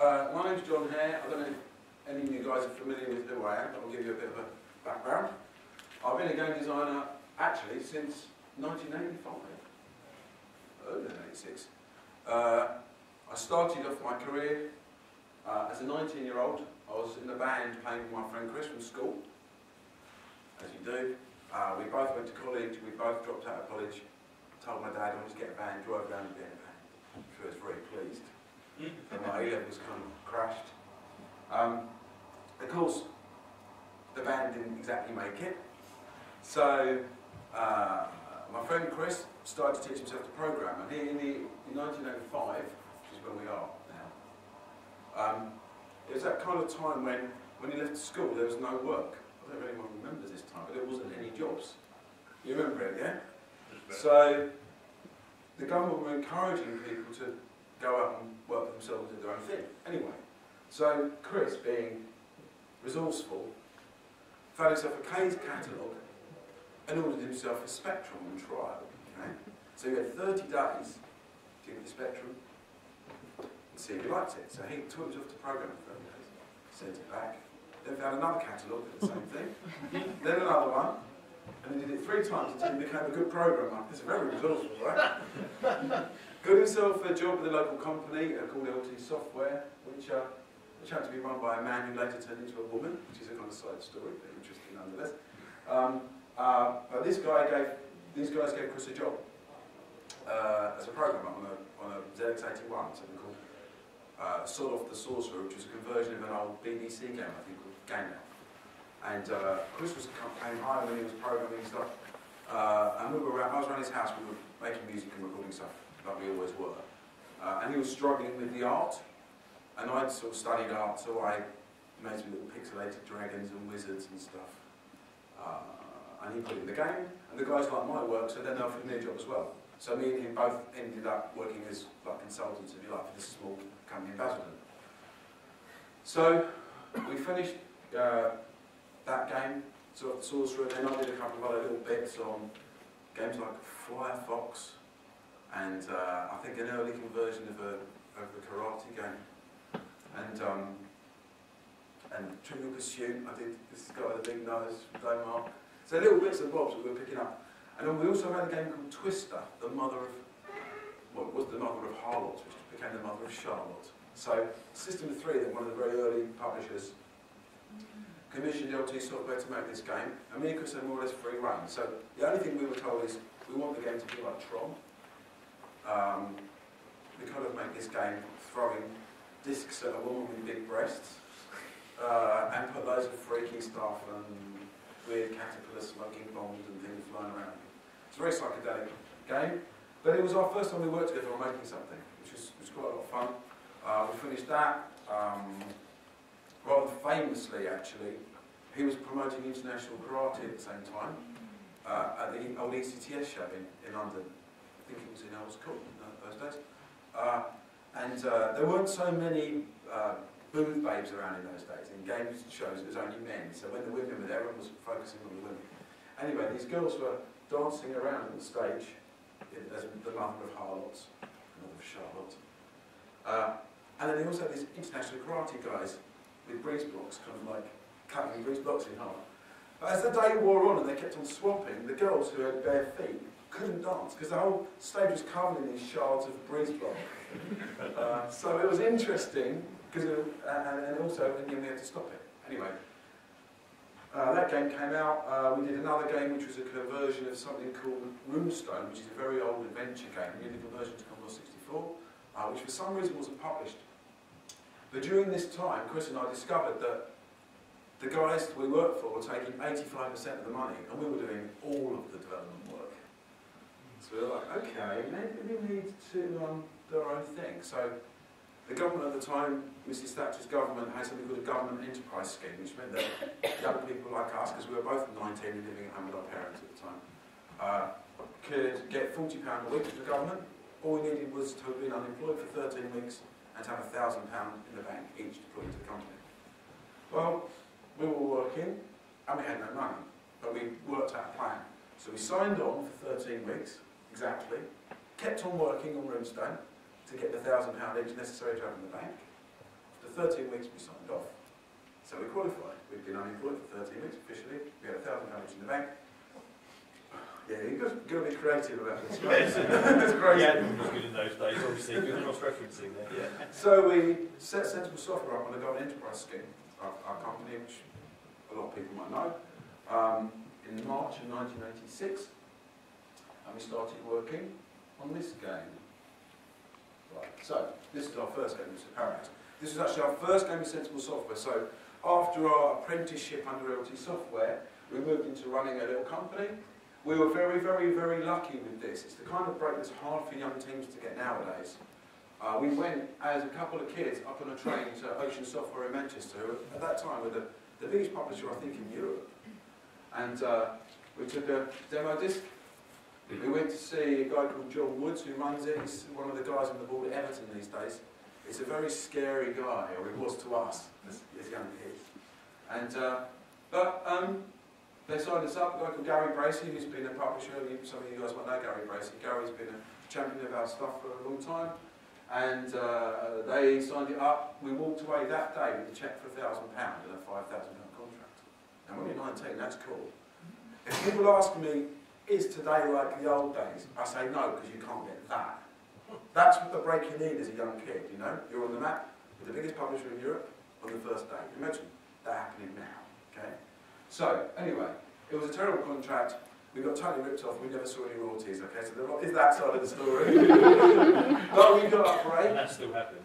My name's Jon Hare. I don't know if any of you guys are familiar with who I am, but I'll give you a bit of a background. I've been a game designer actually since 1985, earlier than 86. I started off my career as a 19-year-old. I was in the band playing with my friend Chris from school, as you do. We both went to college, we both dropped out of college. Told my dad I wanted to get a band, drove around and be in a band. I'm sure he was very pleased. And my A-levels kind of crashed. Of course, the band didn't exactly make it. So, my friend Chris started to teach himself to program. And in 1905, which is where we are now, it was that kind of time when he left school, there was no work. I don't know if anyone remembers this time, but there wasn't any jobs. You remember it, yeah? So, the government were encouraging people to go out and work for themselves and do their own thing. Anyway, so Chris, being resourceful, found himself a K's catalogue and ordered himself a Spectrum on trial. Okay? So he had 30 days to get the Spectrum and see if he liked it. So he taught himself to program for 30 days, sent it back, then found another catalogue for the same thing, then another one, and he did it 3 times until he became a good programmer. This is very resourceful, right? Got himself a job with a local company called LT Software, which happened to be run by a man who later turned into a woman, which is a kind of side story, but interesting nonetheless. But these guys gave Chris a job as a programmer on a ZX81, something called Sod Off the Sorcerer, which was a conversion of an old BBC game, I think, called Game Now. And Chris came home when he was programming stuff, and I was around his house, we were making music and recording stuff, like we always were. And he was struggling with the art, and I'd sort of studied art, so I made some little pixelated dragons and wizards and stuff. And he put it in the game, and the guys liked my work, so then they offered me a job as well. So me and him both ended up working as like consultants, if you like, for this small company in Basildon. So we finished that game, Sort of the Sorcerer, and then I did a couple of other little bits on games like Firefox, and I think an early conversion of the karate game, and Trivial Pursuit. I did this guy with the big nose, Domar. So little bits and bobs that we were picking up. And then we also had a game called Twister, the mother of, well, it was the mother of Harlots, which became the mother of Charlotte. So System 3, then one of the very early publishers, commissioned LT Software to make this game, and me and Chris had more or less free reign. So the only thing we were told is we want the game to be like Tron. We kind of make this game throwing discs at a woman with big breasts, and put loads of freaky stuff and weird caterpillars smoking bombs and things flying around. It's a very psychedelic game, but it was our first time we worked together on making something, which was quite a lot of fun. We finished that. Rather famously, actually, he was promoting international karate at the same time at the old ECTS show in London. I think it was in Earl's Court in those days. And there weren't so many booth babes around in those days. In games shows, it was only men. So when the women were there, everyone was focusing on the women. Anyway, these girls were dancing around on the stage as the mother of Harlots, mother of Charlotte. And then they also had these international karate guys with breeze blocks, kind of like cutting breeze blocks in half. But as the day wore on and they kept on swapping, the girls who had bare feet couldn't dance because the whole stage was covered in these shards of breeze block. So it was interesting, because and also in the end we had to stop it. Anyway, that game came out. We did another game which was a conversion of something called Runestone, which is a very old adventure game. We did a conversion to Commodore 64, which for some reason wasn't published. But during this time, Chris and I discovered that the guys we worked for were taking 85% of the money, and we were doing all of the development work. So we were like, okay, maybe we need to do our own thing. So the government at the time, Mrs. Thatcher's government, had something called a government enterprise scheme, which meant that young people like us, because we were both 19 and living at home with our parents at the time, could get £40 a week from the government. All we needed was to have been unemployed for 13 weeks and to have £1,000 in the bank each to put into the company. Well, we were working and we had no money, but we worked out a plan. So we signed on for 13 weeks, exactly, kept on working on Runestone to get the £1,000 each necessary to have in the bank. after 13 weeks we signed off. So we qualified. We'd been unemployed for 13 weeks officially. We had £1,000 in the bank. Yeah, you've got to be creative about this. It's crazy. Yeah, it was good in those days, obviously. Good cross-referencing there. Yeah. So we set Sensible Software up on the Golden Enterprise scheme, our company, which a lot of people might know, in March of 1986. And we started working on this game. Right. So, this is our first game, Mr. Parallax. This is actually our first game of Sensible Software. So, after our apprenticeship under LT Software, we moved into running a little company. We were very, very, very lucky with this. It's the kind of break that's hard for young teams to get nowadays. We went as a couple of kids up on a train to Ocean Software in Manchester, who at that time were the biggest publisher, I think, in Europe. And we took a demo disc. We went to see a guy called John Woods, who runs it. He's one of the guys on the board at Everton these days. It's a very scary guy, or it was to us as young kids. And they signed us up. A guy called Gary Bracey, who's been a publisher. Some of you guys might know Gary Bracey. Gary's been a champion of our stuff for a long time. And they signed it up. We walked away that day with a cheque for £1,000 and a £5,000 contract. And when you're 19, that's cool. If people ask me, is today like the old days? I say no, because you can't get that. That's what the break you need as a young kid, you know? You're on the map with the biggest publisher in Europe on the first day. Imagine that happening now, okay? So, anyway, it was a terrible contract. We got totally ripped off. We never saw any royalties, okay? So there is that side of the story. But we got up for And that still happens.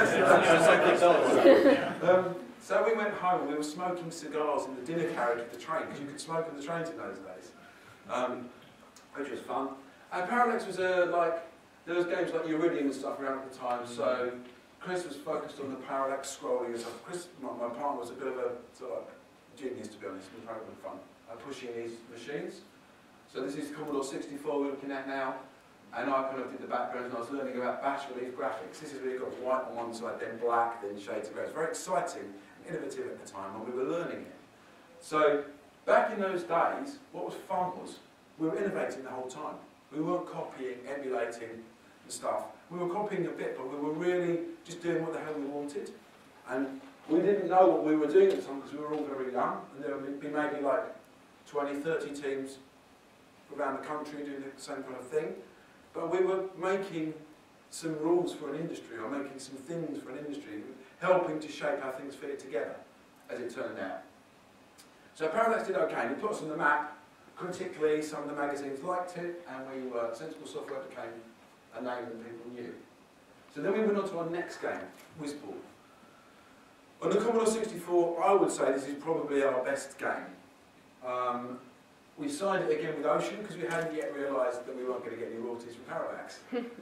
So we went home and we were smoking cigars in the dinner carriage of the train, because you could smoke on the trains in those days. Which was fun. And Parallax was there was games like Iridium and stuff around at the time, so Chris was focused on the Parallax scrolling and stuff. Chris, my partner, was a bit of a sort of genius, to be honest. It was very good fun, pushing these machines. So this is Commodore 64 we're looking at now, and I kind of did the background and I was learning about bash relief graphics. This is where you've got white on one side, then black, then shades of grey. It's very exciting and innovative at the time, and we were learning it. So back in those days, what was fun was we were innovating the whole time. We weren't copying, emulating and stuff. We were copying a bit, but we were really just doing what the hell we wanted. And we didn't know what we were doing at the time because we were all very young, and there would be maybe like 20, 30 teams around the country doing the same kind of thing. But we were making some rules for an industry, or making some things for an industry, helping to shape how things fit together, as it turned out. So Parallax did okay, and it put us on the map. Critically, some of the magazines liked it, and Sensible Software became a name that people knew. So then we went on to our next game, Whizball. On the Commodore 64, I would say this is probably our best game. We signed it again with Ocean because we hadn't yet realised that we weren't going to get any royalties from Parallax.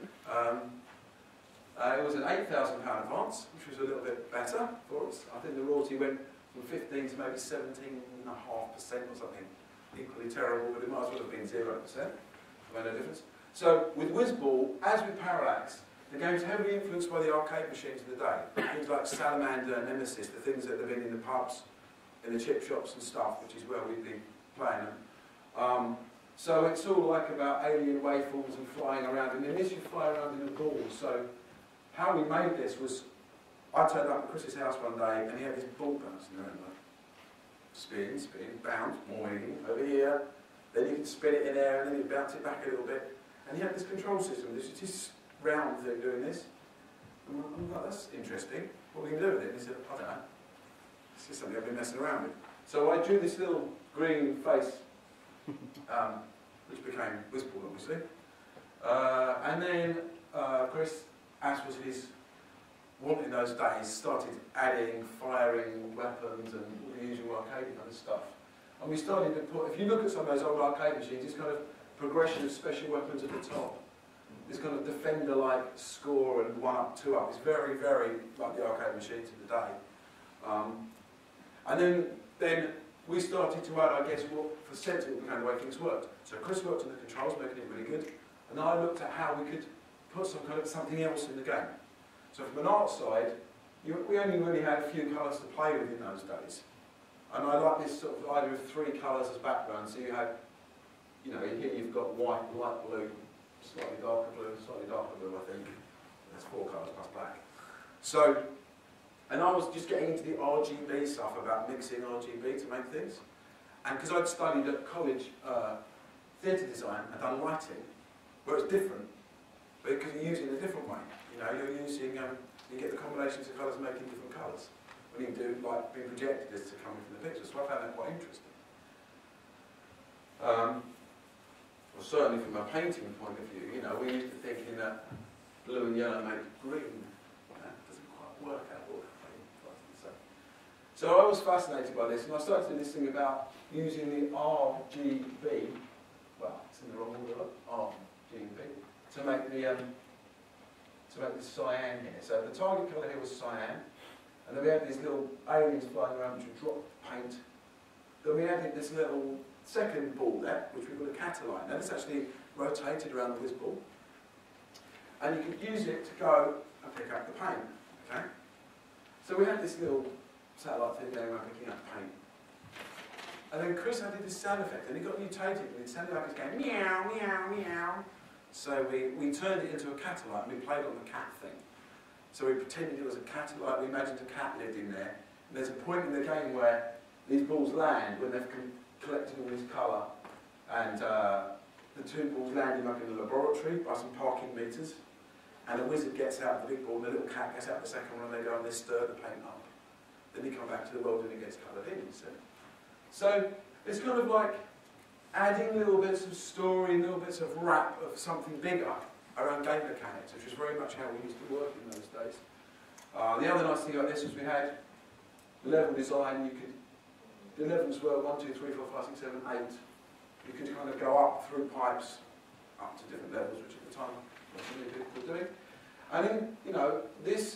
It was an £8,000 advance, which was a little bit better for us. I think the royalty went from 15 to maybe 17.5% or something. Equally terrible, but it might as well have been 0%. Made no difference. So with Whizball, as with Parallax, the game's heavily influenced by the arcade machines of the day. Things like Salamander and Nemesis, the things that have been in the pubs, in the chip shops and stuff, which is where we've been playing them. So it's all like about alien waveforms and flying around, and in this you fly around in a ball. So how we made this was, I turned up at Chris's house one day and he had this ball bouncing around, like, spin, bounce, boing, over here, then you can spin it in air and then you bounce it back a little bit. And he had this control system, this round thing doing this. And I'm like, that's interesting. What are we going to do with it? And he said, I don't know. It's just something I've been messing around with. So I drew this little green face, which became Whizball, obviously. And then Chris, as was his want in those days, started adding, firing weapons and all the usual arcade kind of stuff. And we started to put, if you look at some of those old arcade machines, this kind of progression of special weapons at the top. This kind of defender-like score and 1 up, 2 up. It's very, very like the arcade machines of the day. And then we started to add, I guess, what for Sensible became the way things worked. So Chris worked on the controls, making it really good. And I looked at how we could put something else in the game. So from an art side, we only really had a few colours to play with in those days. And I like this sort of idea of 3 colours as background. So you had, you know, here you've got white, light blue, slightly darker blue, I think. That's 4 colours plus black. So, And I was just getting into the RGB stuff about mixing RGB to make things. And because I'd studied at college theatre design and done lighting, where it's different, because you're using it a different way. You know, you're using, you get the combinations of colours making different colours. When you do, like, being projected as to come from the picture. So I found that quite interesting. Well, certainly from a painting point of view, you know, we used to thinking that blue and yellow make green. Doesn't quite work out all that way. So I was fascinated by this, and I started doing this thing about using the RGB, well, it's in the wrong order, RGB, to make the cyan here. So the target colour here was cyan, and then we had these little aliens flying around which would drop paint. Then we added this little second ball there, which we call a catalyte. Now this actually rotated around this ball, and you could use it to go and pick up the paint. Okay. So we had this little satellite thing going around picking up paint. And then Chris added this sound effect, and it got mutated, and it sounded like it was going meow, meow, meow. So we turned it into a catalyte, and we played on the cat thing. So we pretended it was a catalyte, we imagined a cat lived in there. And there's a point in the game where these balls land, when they've collected all this colour, and the two balls landing up in the laboratory by some parking meters, and the wizard gets out the big ball, and the little cat gets out the second one, and they go and they stir the paint up. Then you come back to the world and it gets coloured in, you see. So it's kind of like adding little bits of story, little bits of wrap of something bigger around game mechanics, which was very much how we used to work in those days. The other nice thing about this was we had level design. The levels were 1, 2, 3, 4, 5, 6, 7, 8. You could kind of go up through pipes up to different levels, which at the time was really difficult doing. And then, you know, this,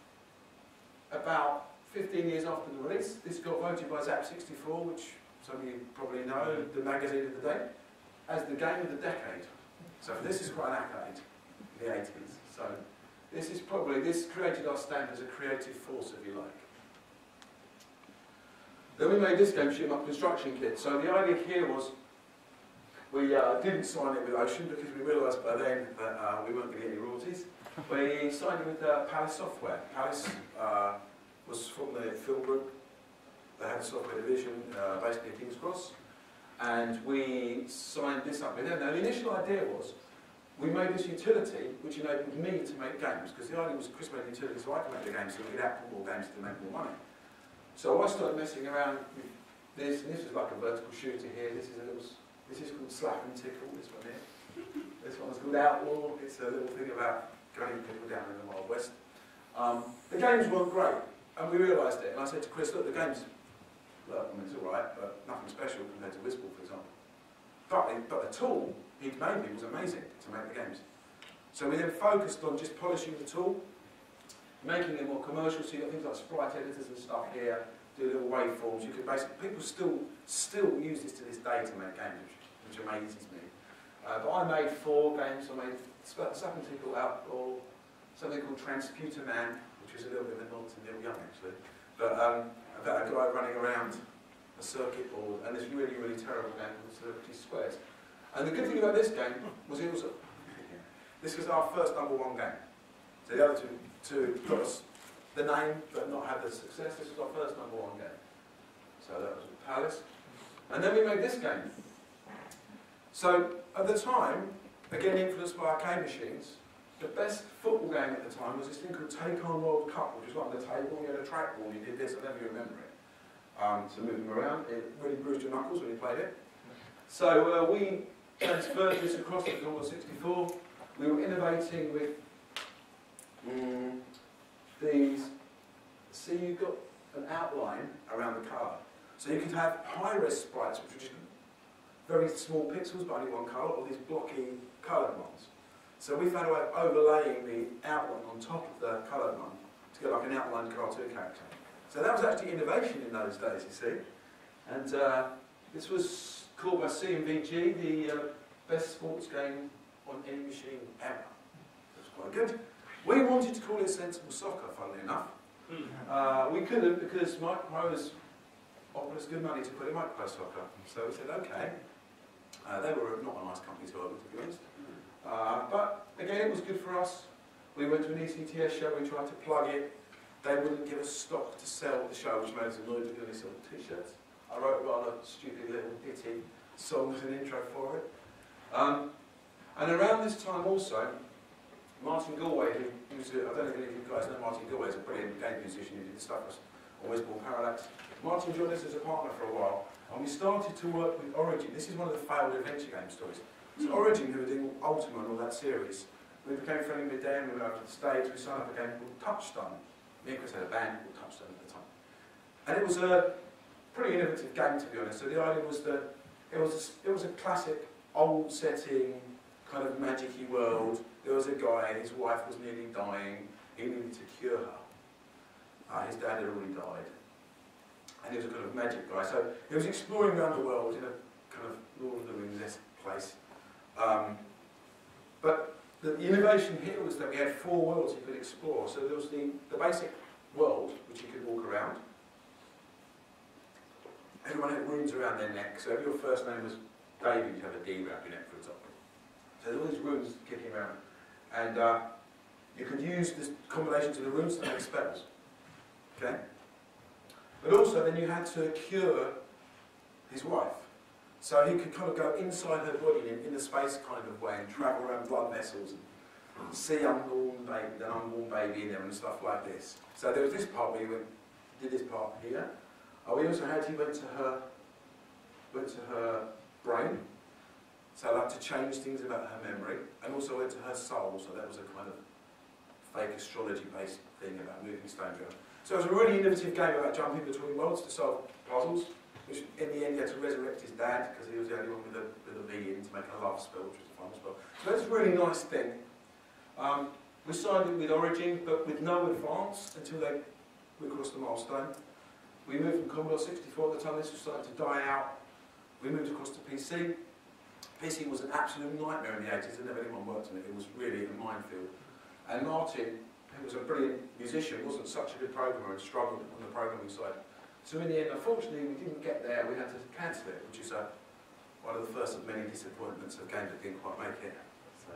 about 15 years after the release, this got voted by Zap64, which some of you probably know, the magazine of the day, as the game of the decade. So this is quite an accolade in the 80s. So this is probably, this created our stamp as a creative force, if you like. Then we made this game, Shoot 'em Up Construction Kit. So the idea here was, we didn't sign it with Ocean because we realised by then that we weren't going to get any royalties. We signed it with Palace Software. Palace was from the film group. They had a software division based in King's Cross. And we signed this up with them. Now the initial idea was, we made this utility which enabled me to make games, because the idea was Chris made a utility so I could make the games so we could output more games to make more money. So I started messing around with this, and this is like a vertical shooter here. This is called Slap and Tickle, this one here. This one's called Outlaw. It's a little thing about gunning people down in the Wild West. The games weren't great, and we realised it. And I said to Chris, look, the games, look, I mean, it's all right, but nothing special compared to Whizball, for example. But the tool he'd made me was amazing to make the games. So we then focused on just polishing the tool, making it more commercial. So you got things like sprite editors and stuff here, do little waveforms. You could basically, people still use this to this day to make games, which amazes me. But I made 4 games. I made Slap and Tickle, Outlaw, something called Transputer Man, which was a little bit of a nod to Neil Young actually. But about a guy running around a circuit board, and this really, really terrible game called Celebrity Squares. And the good thing about this game was this was our first #1 game. So the other two got us the name, but not had the success. This was our first #1 game. So that was with Palace. And then we made this game. So at the time, again influenced by arcade machines, the best football game at the time was this thing called Take On World Cup, which was like on the table, you had a trackball, you did this, I don't know if you remember it. To move them around, it really bruised your knuckles when you played it. So we transferred this across to Commodore 64. We were innovating with these. See, you've got an outline around the colour. So you could have high-res sprites, which were just very small pixels, but only one colour, or these blocky coloured ones. So we found a way of overlaying the outline on top of the coloured one to get like an outlined cartoon character. So that was actually innovation in those days, you see. And this was called by CMVG the best sports game on any machine ever. It was quite good. We wanted to call it Sensible Soccer, funnily enough. We couldn't because Micropro offered us good money to put in Micropro Soccer. So we said, okay. They were not a nice company to work with, to be honest. But again, it was good for us. We went to an ECTS show, we tried to plug it. they wouldn't give us stock to sell at the show, which made us annoyed. We only sold t-shirts. I wrote a rather stupid little ditty song as an intro for it. And around this time also, Martin Galway, who was, I don't know if any of you guys know Martin Galway, he's a brilliant game musician who did stuff on Westbourne Parallax. Martin joined us as a partner for a while, and we started to work with Origin. This is one of the failed adventure game stories. So Origin, who were doing Ultima and all that series, we became friendly with them, we went over to the States, we signed up a game called Touchstone. Me and Chris had a band called Touchstone at the time. And it was a pretty innovative game, to be honest. So the idea was that it was a classic, old setting, kind of magic-y world. There was a guy, his wife was nearly dying, he needed to cure her. His dad had already died. And he was a kind of magic guy. So he was exploring around the world in a kind of Lord of the Rings-esque place. But the innovation here was that we had 4 worlds you could explore. So there was the basic world, which you could walk around. Everyone had runes around their neck. So if your first name was David, you'd have a D around your neck, for example. So there were all these runes kicking around. And you could use this combinations of the runes to make spells. Okay? But also then you had to cure his wife. So he could kind of go inside her body in a space kind of way and travel around blood vessels and see an unborn baby in there and stuff like this. So there was this part where he did this part here. We also had, he went to her brain, so like to change things about her memory, and also went to her soul, so that was a kind of fake astrology-based thing about moving stones around. So it was a really innovative game about jumping between worlds to solve puzzles, which in the end he had to resurrect his dad, because he was the only one with a V in to make a love spell, which was a fun spell. So that's a really nice thing. We signed it with Origin, but with no advance until we crossed the milestone. We moved from Commodore 64 at the time, this was starting to die out. We moved across to PC. PC was an absolute nightmare in the 80s, and never anyone worked on it. It was really a minefield. And Martin, who was a brilliant musician, wasn't such a good programmer and struggled on the programming side. So in the end, unfortunately, we didn't get there. We had to cancel it, which is one of the first of many disappointments of games that didn't quite make it. So.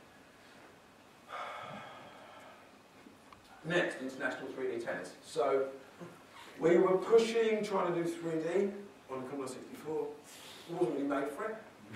Next, international 3D tennis. So we were pushing, trying to do 3D on the Commodore 64. It wasn't really made for it.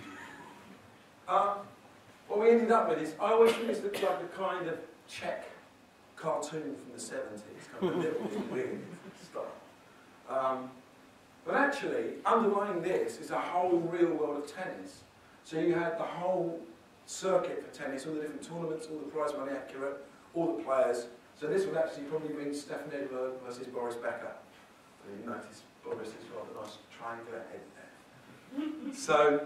What we ended up with is, I always think this looks like a kind of Czech cartoon from the 70s, kind of a little bit weird stuff. But actually, underlying this is a whole real world of tennis. So you had the whole circuit for tennis, all the different tournaments, all the prize money accurate, all the players. So this would actually probably be Stefan Edberg versus Boris Becker. So you notice Boris is rather nice triangular head there. So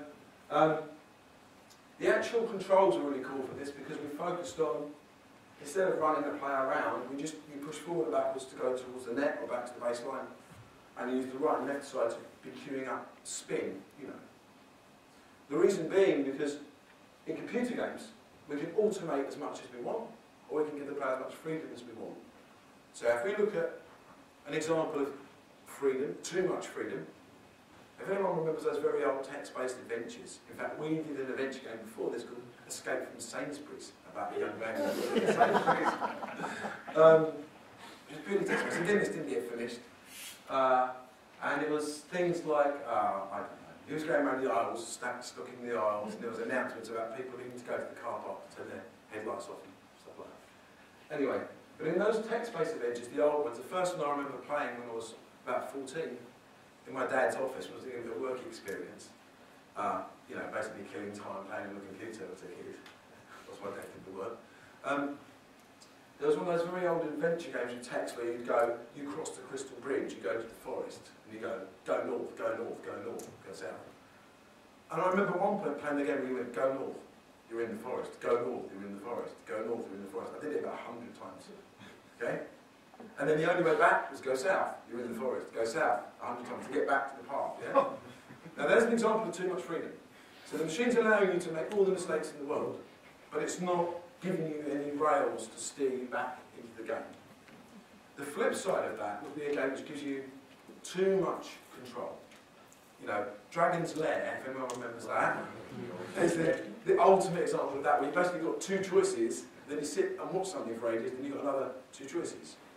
the actual controls are really cool for this because we focused on, instead of running the player around, you push forward and backwards to go towards the net or back to the baseline, and you use the right and left side to be queuing up spin, you know. The reason being because in computer games, we can automate as much as we want, or we can give the player as much freedom as we want. So if we look at an example of freedom, too much freedom, if anyone remembers those very old text-based adventures, in fact we did an adventure game before this called Escape from Sainsbury's, about a young man in Sainsbury's. It was purely text-based, and this didn't get finished. And it was things like, I don't know, he was going around the aisles, stocking the aisles, and there was announcements about people needing to go to the car park to turn their headlights off and stuff like that. Anyway, but in those text-based adventures, the old ones, the first one I remember playing when I was about 14, in my dad's office, was doing a work experience. You know, basically killing time playing on the computer as a kid. That's why Dad did the work. There was one of those very old adventure games with text where you'd go, you cross the Crystal Bridge, you go to the forest, and you go north, go north, go north, go south. And I remember at one point playing the game where you went, go north, you're in the forest, go north, you're in the forest, go north, you're in the forest. I did it about 100 times. Okay? And then the only way back was go south, you're in the forest, go south 100 times to get back to the park. Yeah? Now there's an example of too much freedom. So the machine's allowing you to make all the mistakes in the world, but it's not giving you any rails to steer you back into the game. The flip side of that would be a game which gives you too much control. You know, Dragon's Lair, if anyone remembers that, is the ultimate example of that, where you've basically got two choices, then you sit and watch something for ages, then you've got another two choices.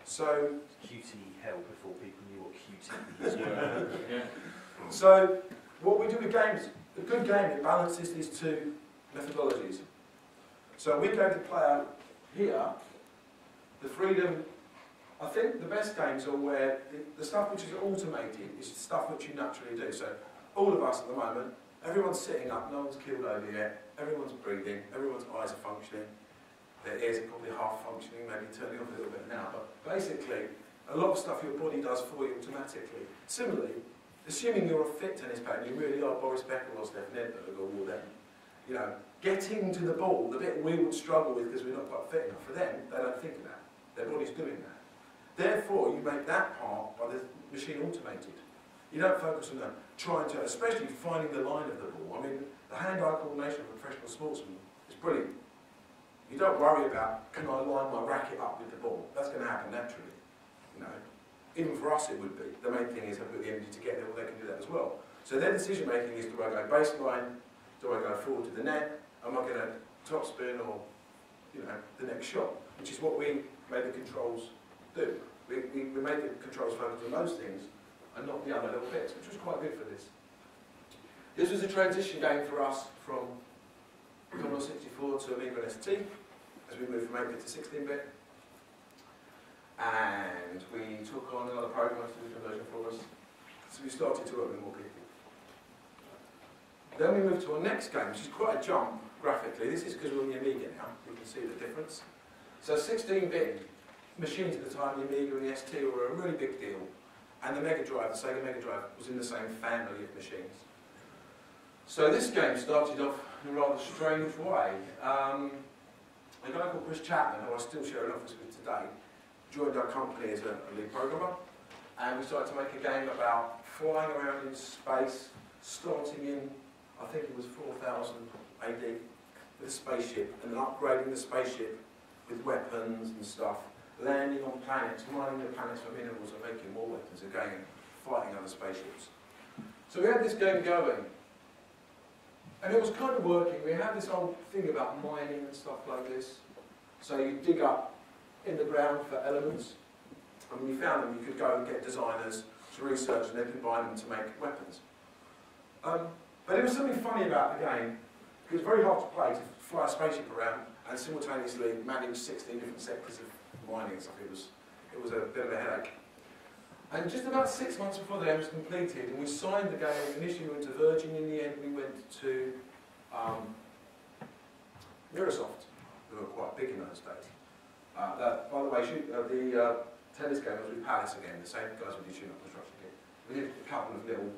So, QT hell before people knew what QT was. Yeah. so what we do with games, a good game, it balances these two methodologies. So we gave the player here the freedom. I think the best games are where the stuff which is automated is stuff which you naturally do. So all of us at the moment, everyone's sitting up, no one's killed over yet, everyone's breathing, everyone's eyes are functioning, their ears are probably half functioning, maybe turning off a little bit now, but basically a lot of stuff your body does for you automatically. Similarly, assuming you're a fit tennis player and you really are Boris Becker or Steph Nedberg or whatever, you know, getting to the ball, the bit we would struggle with because we're not quite fit enough, for them, they don't think of that. Their body's doing that. Therefore, you make that part by the machine automated. You don't focus on trying to, especially finding the line of the ball. I mean, the hand-eye coordination of a professional sportsman is brilliant. You don't worry about, can I line my racket up with the ball? That's going to happen naturally. You know, even for us it would be. The main thing is I've got the energy to get there, well, they can do that as well. So their decision making is, do I go baseline? Do I go forward to the net? Am I going to topspin or, you know, the next shot? Which is what we made the controls do. We made the controls focus on those things and not the other little bits, which was quite good for this. This was a transition game for us from Commodore 64 to Amiga and ST, as we moved from 8-bit to 16-bit. And we took on another program to do the conversion for us. So we started to work with more people. Then we moved to our next game, which is quite a jump graphically. This is because we're on the Amiga now, you can see the difference. So 16-bit machines at the time, the Amiga and the ST were a really big deal. And the Mega Drive, the Sega Mega Drive, was in the same family of machines. So this game started off in a rather strange way. A guy called Chris Chapman, who I still share an office with today, joined our company as a lead programmer. And we started to make a game about flying around in space, starting in, I think it was 4000 AD, with a spaceship, and then upgrading the spaceship with weapons and stuff, landing on planets, mining the planets for minerals and making more weapons again, fighting other spaceships. So we had this game going, and it was kind of working. We had this whole thing about mining and stuff like this. So you dig up in the ground for elements, and when you found them, you could go and get designers to research and then combine them to make weapons. But there was something funny about the game. It was very hard to play, to fly a spaceship around and simultaneously manage 16 different sectors of mining and stuff. It was a bit of a headache. And just about 6 months before the game was completed, and we signed the game, initially we went to Virgin, in the end we went to Microsoft, who were quite big in those days. By the way, the tennis game was with Palace again, the same guys we did Shooting Up Construction Kit. We did a couple of little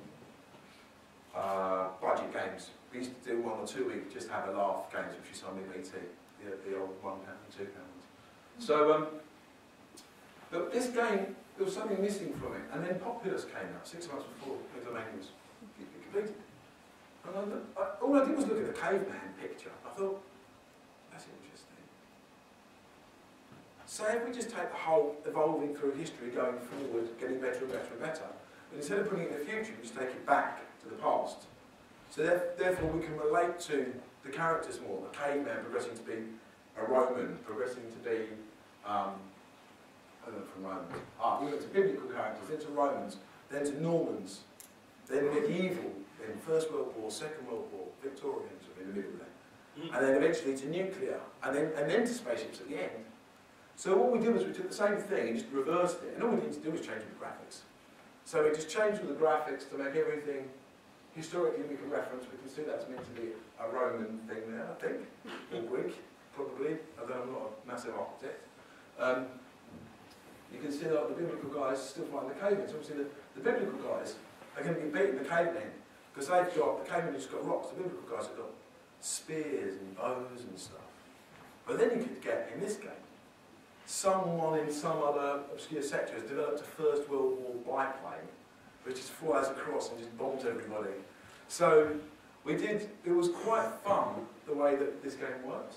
budget games. We used to do 1 or 2 weeks just to have a laugh games, which you saw me BT, the old £1 and £2. So, but this game, there was something missing from it, and then Populous came out 6 months before Megalomania was completed. And all I did was look at the caveman picture. I thought, that's interesting. So if we just take the whole evolving through history, going forward, getting better and better and better, but instead of putting it in the future, we just take it back to the past. So therefore we can relate to the characters more. The caveman progressing to be a Roman, progressing to be, I don't know, from Romans. We went to biblical characters, then to Romans, then to Normans, then medieval, then First World War, Second World War, Victorians in the middle there, and then eventually to nuclear, and then to spaceships at the end. So what we did was we took the same thing and just reversed it, and all we needed to do was change the graphics. So we just changed all the graphics to make everything historically we can reference. We can see that's meant to be a Roman thing there, I think, or Greek, probably, although I'm not a massive architect. You can see that the biblical guys still find the cavemen. So obviously the biblical guys are going to be beating the cavemen because they've got, the cavemen who's got rocks, the biblical guys have got spears and bows and stuff. But then you could get, in this game, someone in some other obscure sector has developed a First World War biplane which just flies across and just bombs everybody. So we did, it was quite fun the way that this game worked.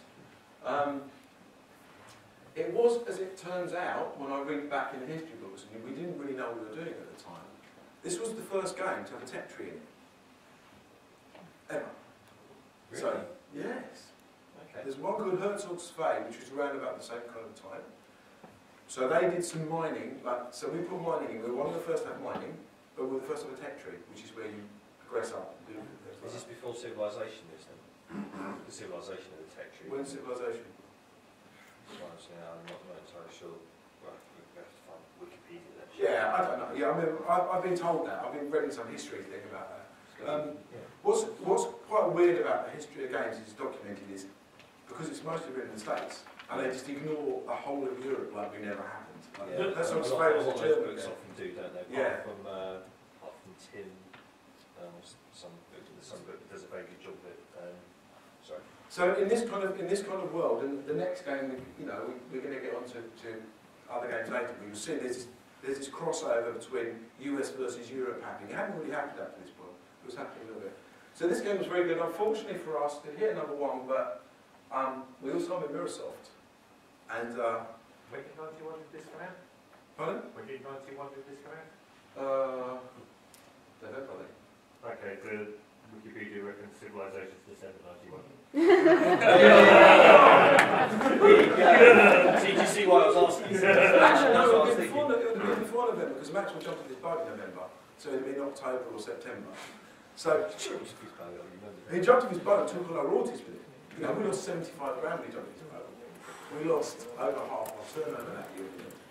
It was, as it turns out, when I read back in the history books, and we didn't really know what we were doing at the time, this was the first game to have a tech tree in it. Ever. Really? So, yes. Okay. There's one called Herzog's Fay, which was around about the same kind of time. So they did some mining, so we put mining in. We were one of the first to have mining, but we were the first to have a tech tree, which is where you progress up. And do Is this before civilization, this then? The civilization of the tech tree? When civilization? Well, I'm not entirely sure. Well, we have to find Wikipedia then. Yeah, I don't know. Yeah, I mean, I've been told that. I've been reading some history thing about that. What's quite weird about the history of games is documented is because it's mostly written in the States, and they just ignore the whole of Europe like we never happened. Like, Yeah, that's what a Spain lot was of a those German. books often do, don't they? Yeah. Apart from Tim, some book that does a very good job of it. Sorry. So in this kind of world, and the next game, we're going to get on to other games later. But you'll see there's this crossover between US versus Europe happening. It hadn't really happened up to this point. It was happening a little bit. So this game was very good. Unfortunately for us, to hit number one, but we also have Microsoft. And when did 91 did this come out? pardon? When did 91 did this come out? November, Okay, the Wikipedia reckons civilization is December 91. So you see why I was asking? Actually, no, That's what I was it would thinking. be before November, because Max will jump in his boat in November, so it would be in October or September. So he jumped in his boat and took all our royalties with him. We lost 75 grand when he jumped in his boat. We lost over half our turnover that year.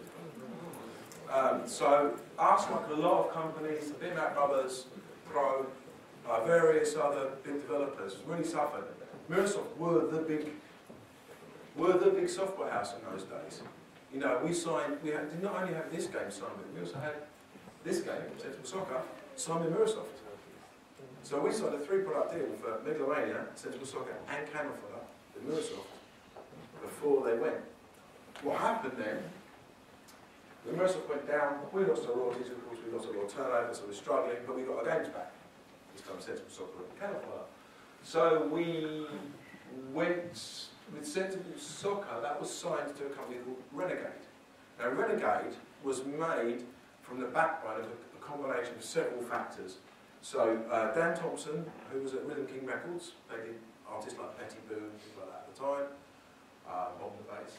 So us, like a lot of companies, the Bitmap Brothers, Pro, various other big developers, really suffered. Microsoft were the big software house in those days. We did not only have this game signed with, we also had this game, Sensible Soccer, signed with Microsoft. So we signed a 3-product deal for Megalomania, Sensible Soccer, and Camouflage with Microsoft before they went. What happened then? When Microsoft went down, we lost our royalties, of course, we lost our turnover, so we're struggling, but we got our games back. This time Sensible Soccer and Camouflage. So we went with Sensible Soccer, that was signed to a company called Renegade. Now Renegade was made from the backbone of a combination of several factors. So Dan Thompson, who was at Rhythm King Records, they did artists like Betty Boo and things like that at the time, Bob the Bass.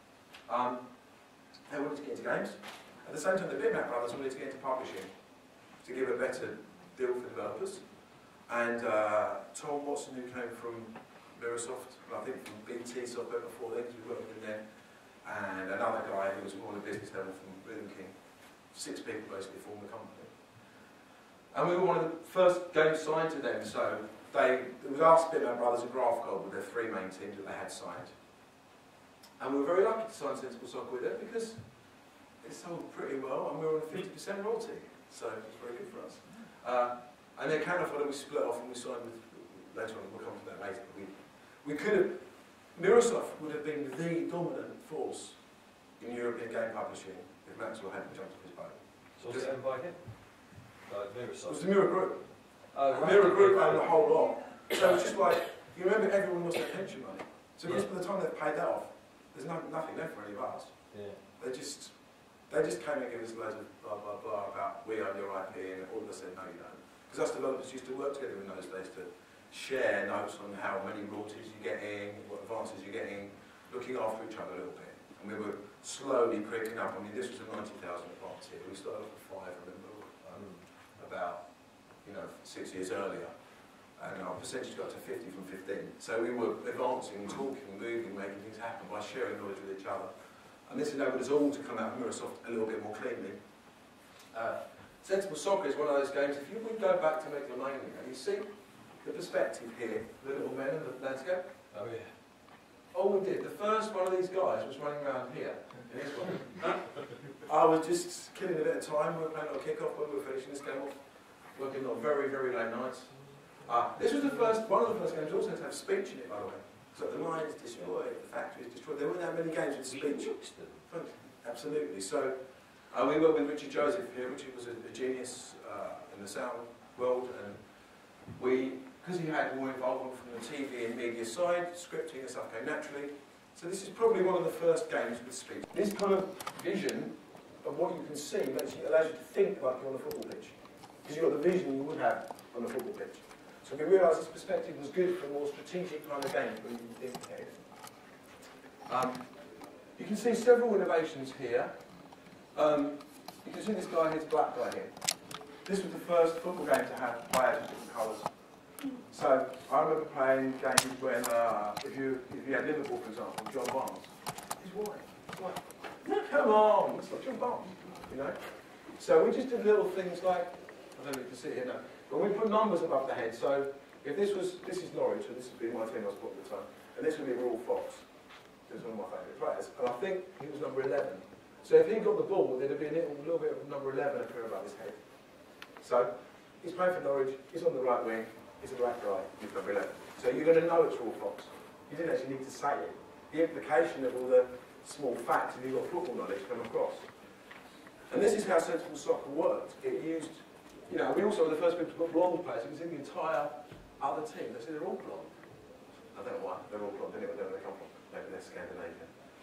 They wanted to get into games. At the same time, the Bitmap Brothers wanted to get into publishing to give a better deal for developers. And Tom Watson, who came from Microsoft, I think from BT Software before then, because we worked with them, and another guy who was more on the business level from Rhythm King. 6 people basically formed the company. And we were one of the first games signed to them, so it was us, Bitmap Brothers and Graph Gold with their 3 main teams that they had signed. And we were very lucky to sign Sensible Soccer with it because it sold pretty well and we were on a 50% royalty, so it was very good for us. And then Camouflage we split off and we signed with, later on we'll come to that later, but we could have, Microsoft would have been the dominant force in European game publishing if Maxwell hadn't jumped off his boat. So was it owned by him? Like It Microsoft? was the Mirror Group. Oh, The right. Mirror Group owned the whole lot. So it's just like, you remember everyone lost their pension money. So just by the time they've paid that off, there's nothing left for any of us. Yeah. They just came and gave us loads of blah blah blah about we own your IP, and all of us said no, you don't. Because us developers used to work together in those days to share notes on how many royalties you're getting, what advances you're getting, looking after each other a little bit. And we were slowly creeping up. I mean, this was a 90,000 advance here. We started off with 5, I remember, about 6 years earlier. And our percentage got to 50 from 15. So we were advancing, talking, moving, making things happen by sharing knowledge with each other. And this enabled us all to come out of Microsoft a little bit more cleanly. Sensible Soccer is one of those games, if you would go back to Megalomania, you see the perspective here, the little men and the landscape? Oh yeah. All we did, the first one of these guys was running around here, in this one. I was just killing a bit of time, we were playing on kick-off when we were finishing this game off, working on very, very late nights. This was one of the first games also to have speech in it, by the way. So the line is destroyed, the factory is destroyed. There weren't that many games with speech. Absolutely. So we worked with Richard Joseph here. Richard was a genius in the sound world, and because he had more involvement from the TV and media side, scripting and stuff came naturally. So this is probably one of the first games with speech. This kind of vision of what you can see allows you to think like you're on a football pitch, because you've got the vision you would have on a football pitch. So we realised this perspective was good for a more strategic kind of game where you can think ahead. You can see several innovations here. You can see this guy here's black guy here. This was the first football game to have players with different colours. So I remember playing games when, if you had Liverpool, for example, John Barnes, he's white. It's like, no, come on, it's like John Barnes, you know. So we just did little things like, I don't know if you can see it here now, but we put numbers above the head. So if this is Norwich, so this would be my team I was put at the time, and this would be Raw Fox. This is one of my favourite players, and I think he was number 11. So if he got the ball, there'd be a little bit of number 11 appear above his head. So he's playing for Norwich, he's on the right wing, he's a black guy, he's number 11. So you're going to know it's Raw Fox. You didn't actually need to say it. The implication of all the small facts, if you've got football knowledge, come across. And this is how sensible soccer worked. It used, you know, we also were the first people to put blonde players. You can see the entire other team. They say they're all blonde. I don't know why. They're all blonde. Anyway, I don't know where they come from. Maybe they're Scandinavian.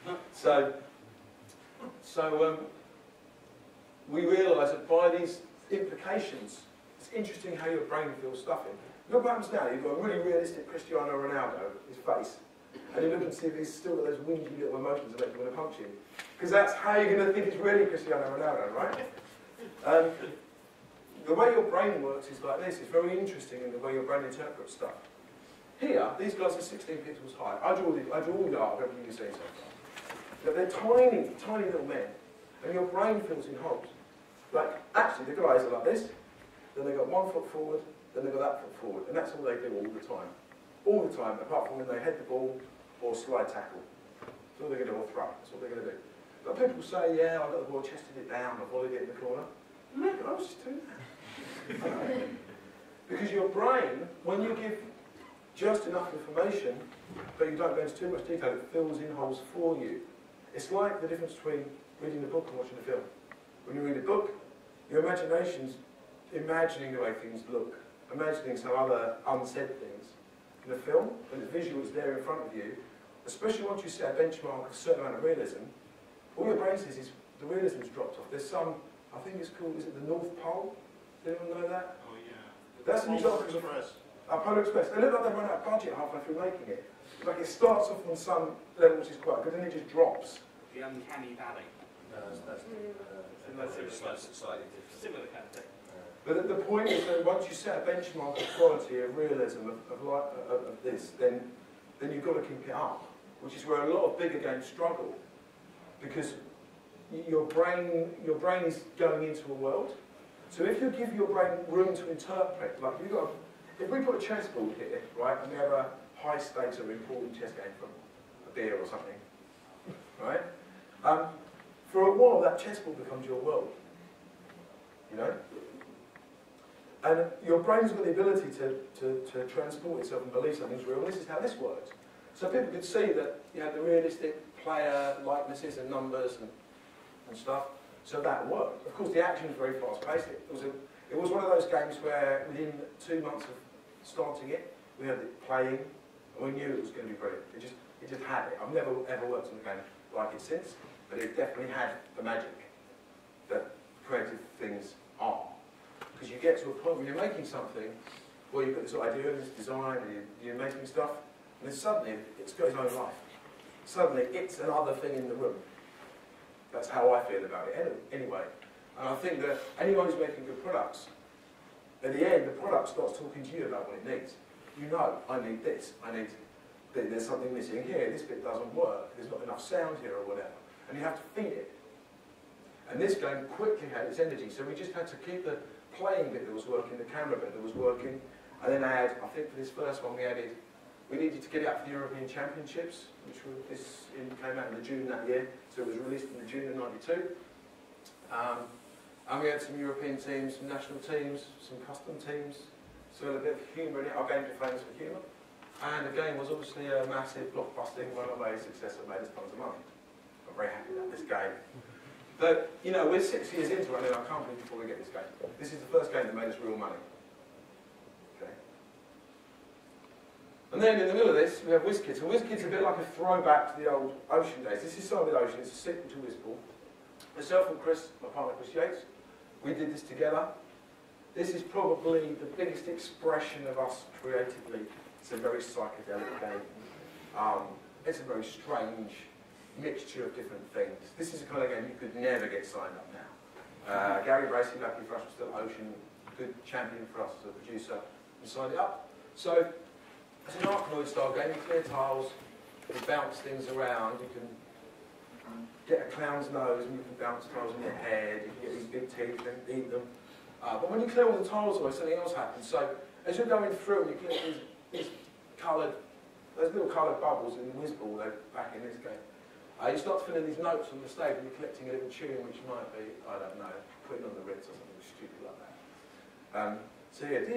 So we realised that by these implications, it's interesting how your brain feels stuff in. Look what happens now. You've got a really realistic Cristiano Ronaldo, his face, and you look and see if he's still got those winky little emotions that make you want to punch him. Because that's how you're going to think it's really Cristiano Ronaldo, right? The way your brain works is like this. It's very interesting in the way your brain interprets stuff. Here, these guys are 16 pixels high. I draw the art of everything you've seen so far. But they're tiny, tiny little men. And your brain fills in holes. Like, actually, the guys are like this. Then they've got 1 foot forward. Then they've got that foot forward. And that's all they do all the time. All the time, apart from when they head the ball or slide tackle. That's all they're going to do, or throw. That's what they're going to do. But people say, yeah, I got the ball, chested it down, I volleyed it in the corner. Look, I was just doing that. Because your brain, when you give just enough information, but you don't go into too much detail, it fills in holes for you. It's like the difference between reading a book and watching a film. When you read a book, your imagination's imagining the way things look, imagining some other unsaid things. In a film, when the visual is there in front of you, especially once you set a benchmark of a certain amount of realism, all your brain says is the realism's dropped off. There's some, I think it's called, is it the North Pole? Does anyone know that? Oh yeah. That's an example of Polar Express. They look like they run out of budget halfway through making it. Like it starts off on some level which is quite good, and then it just drops. The uncanny valley. That's slightly different. Similar kind of thing. But the point is that once you set a benchmark of quality, of realism, of this, then you've got to keep it up, which is where a lot of bigger games struggle, because your brain is going into a world. So if you give your brain room to interpret, like if we put a chessboard here, right, and we have a high stakes or important chess game from a beer or something, right? For a while, that chessboard becomes your world, you know. And your brain's got the ability to transport itself and believe something's real. And this is how this works. So people could see that you had the realistic player likenesses and numbers and stuff. So that worked. Of course, the action was very fast-paced. It was one of those games where within 2 months of starting it, we had it playing, and we knew it was going to be brilliant. It just had it. I've never ever worked on a game like it since, but it definitely had the magic that creative things are. Because you get to a point when you're making something where you've got this idea and this design and you're making stuff, and then suddenly it's got its own life. Suddenly it's another thing in the room. That's how I feel about it anyway. And I think that anyone who's making good products, at the end the product starts talking to you about what it needs. You know, I need this, there's something missing here, this bit doesn't work, there's not enough sound here or whatever. And you have to feed it. And this game quickly had its energy, so we just had to keep the playing bit that was working, the camera bit that was working, and then I think for this first one we needed to get it out for the European Championships, which came out in June that year, so it was released in June of '92. And we had some European teams, some national teams, some custom teams, so a bit of humour in it. Our games were famous for humour. And the game was obviously a massive blockbusting, runaway success that made us tons of money. I'm very happy about this game. But, you know, we're 6 years into running our company before we get this game. This is the first game that made us real money. Okay. And then in the middle of this, we have WizKids. And WizKids is a bit like a throwback to the old Ocean days. This is Solid Ocean, it's a sequel to WizBall. Myself and Chris, my partner Chris Yates, we did this together. This is probably the biggest expression of us creatively. It's a very psychedelic game. It's a very strange mixture of different things. This is the kind of game you could never get signed up now. Gary Bracey, lucky for us, was still Ocean, good champion for us as a producer, and signed it up. So it's an Arkanoid style game. You clear tiles, you bounce things around, you can get a clown's nose and you can bounce tiles in your head, you can get these big teeth and eat them. But when you clear all the tiles away, something else happens. So as you're going through and you clear these coloured, those little coloured bubbles in the whiz ball back in this game, you start to fill in these notes on the stage and you're collecting a little tune which might be, I don't know, putting on the Ritz or something stupid like that. So yeah,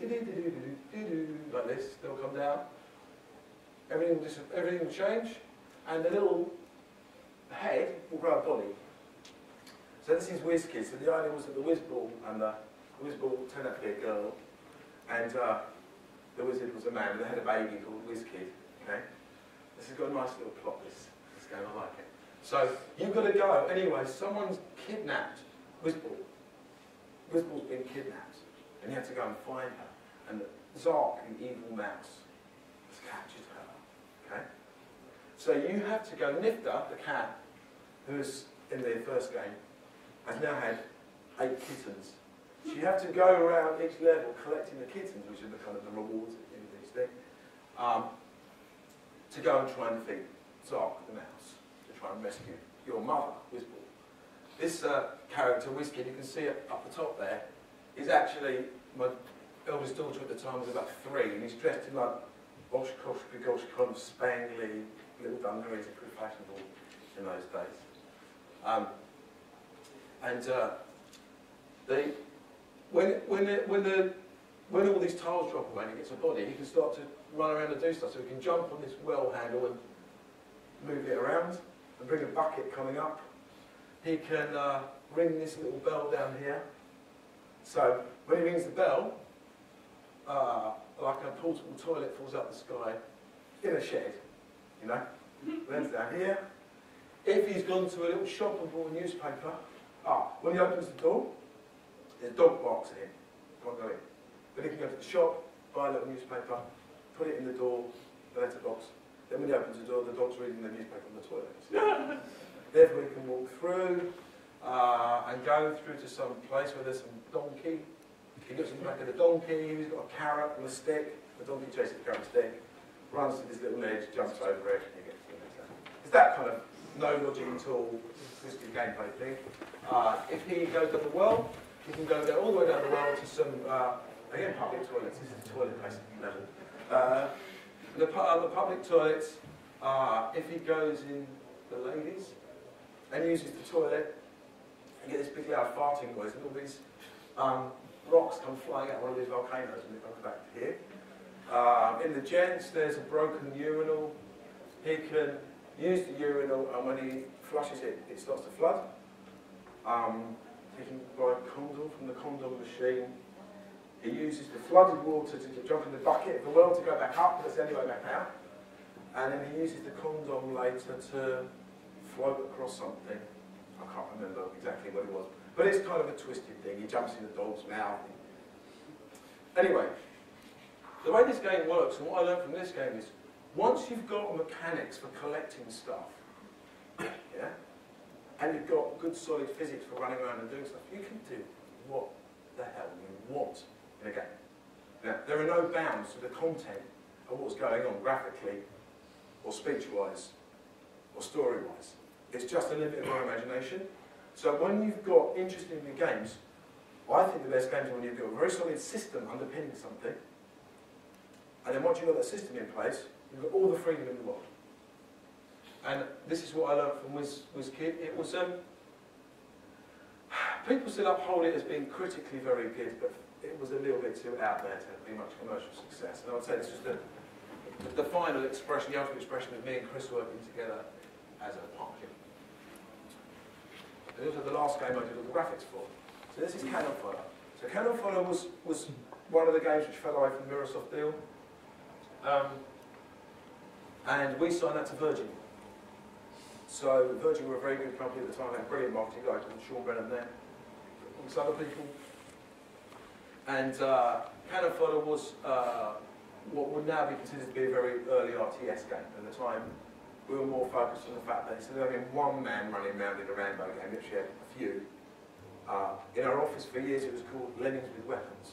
like this, they'll come down. Everything will change, and the little head will grow a body. So this is Whiz Kids. So the idea was that the whiz ball turned out to be a girl, and the wizard was a man, and they had a baby called Whiz Kid. Okay, this has got a nice little plot. This game, I like it. So you've got to go anyway. Someone's kidnapped Whiz Ball. Whiz Ball's been kidnapped, and you have to go and find her. And Zark, the evil mouse, has captured her. Okay. So you have to go. Nifta, the cat, who's in the first game, has now had 8 kittens. So you have to go around each level collecting the kittens, which are the kind of the rewards at the end of each thing, to go and try and defeat Zark, the mouse, to try and rescue your mother, Whiz Ball. This character, Whiz Kid, you can see it up the top there, is actually my eldest daughter at the time was about 3, and he's dressed in like Oshkosh, Bigosh, kind of spangly little dungarees, are pretty fashionable in those days. When all these tiles drop away and he gets a body, he can start to run around and do stuff. So he can jump on this well handle and move it around and bring a bucket coming up. He can ring this little bell down here. So when he rings the bell, like a portable toilet falls up the sky in a shed, you know, lands down here. If he's gone to a little shop and bought a newspaper, when he opens the door, there's a dog barks at him. Can't go in. But he can go to the shop, buy a little newspaper, put it in the door, the letterbox. Then when he opens the door, the dog's reading the newspaper on the toilet. Therefore, he can walk through and go through to some place where there's some donkey. He looks in the back of the donkey, he's got a carrot and a stick. The donkey chases the carrot stick, runs to this little ledge, jumps over it, and he gets to the next level. It's that kind of no logic at all, twisted gameplay thing. If he goes down the well, he can go all the way down the well to some, again, public toilets. This is the toilet-based level. The public toilets, if he goes in the ladies and uses the toilet, you get this big loud farting noise, and all these rocks come flying out of one of these volcanoes, and it comes back to here. In the gents, there's a broken urinal. He can use the urinal, and when he flushes it, it starts to flood. He can buy a condom from the condom machine. He uses the flooded water to jump in the bucket of the well to go back up, but it's anyway back out. And then he uses the condom later to float across something. I can't remember exactly what it was. But it's kind of a twisted thing. He jumps in the dog's mouth. Anyway, the way this game works, and what I learned from this game is, once you've got mechanics for collecting stuff, yeah, and you've got good solid physics for running around and doing stuff, you can do what the hell you want in a game. Now, there are no bounds to the content of what's going on graphically, or speech-wise, or story-wise. It's just a limit of our imagination. So when you've got interesting new games, I think the best games are when you've got a very solid system underpinning something, and then once you've got that system in place, you've got all the freedom in the world. And this is what I learned from Whiz Kid. It was, people still uphold it as being critically very good, but it was a little bit too out there to be much commercial success. And I would say this was the final expression, the ultimate expression of me and Chris working together as a partnership. And also the last game I did all the graphics for. So this is Cannon Fodder. So Cannon Fodder was one of the games which fell away from the Microsoft deal. And we signed that to Virgin. So Virgin were a very good company at the time. They had a brilliant marketing guy called Sean Brennan there, amongst other people. And Cannon Fodder was what would now be considered to be a very early RTS game. At the time, we were more focused on the fact that instead of having one man running around in a Rambo game, we actually had a few. In our office for years it was called Lemmings with Weapons.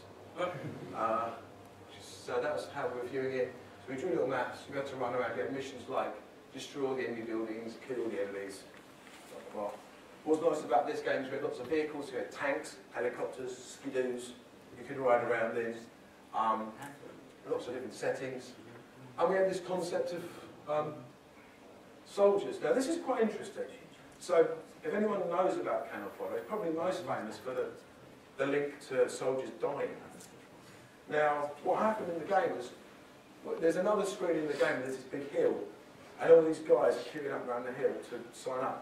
So that was how we were viewing it. So we drew little maps, we had to run around, get missions like destroy the enemy buildings, kill the enemies, blah, blah, blah. What's nice about this game is we had lots of vehicles, we had tanks, helicopters, skidoos, you could ride around these, lots of different settings. And we had this concept of soldiers. Now this is quite interesting. So if anyone knows about Cannon Fodder, it's probably most famous for the link to soldiers dying. Now what happened in the game was, there's another screen in the game, there's this big hill, and all these guys are queuing up around the hill to sign up.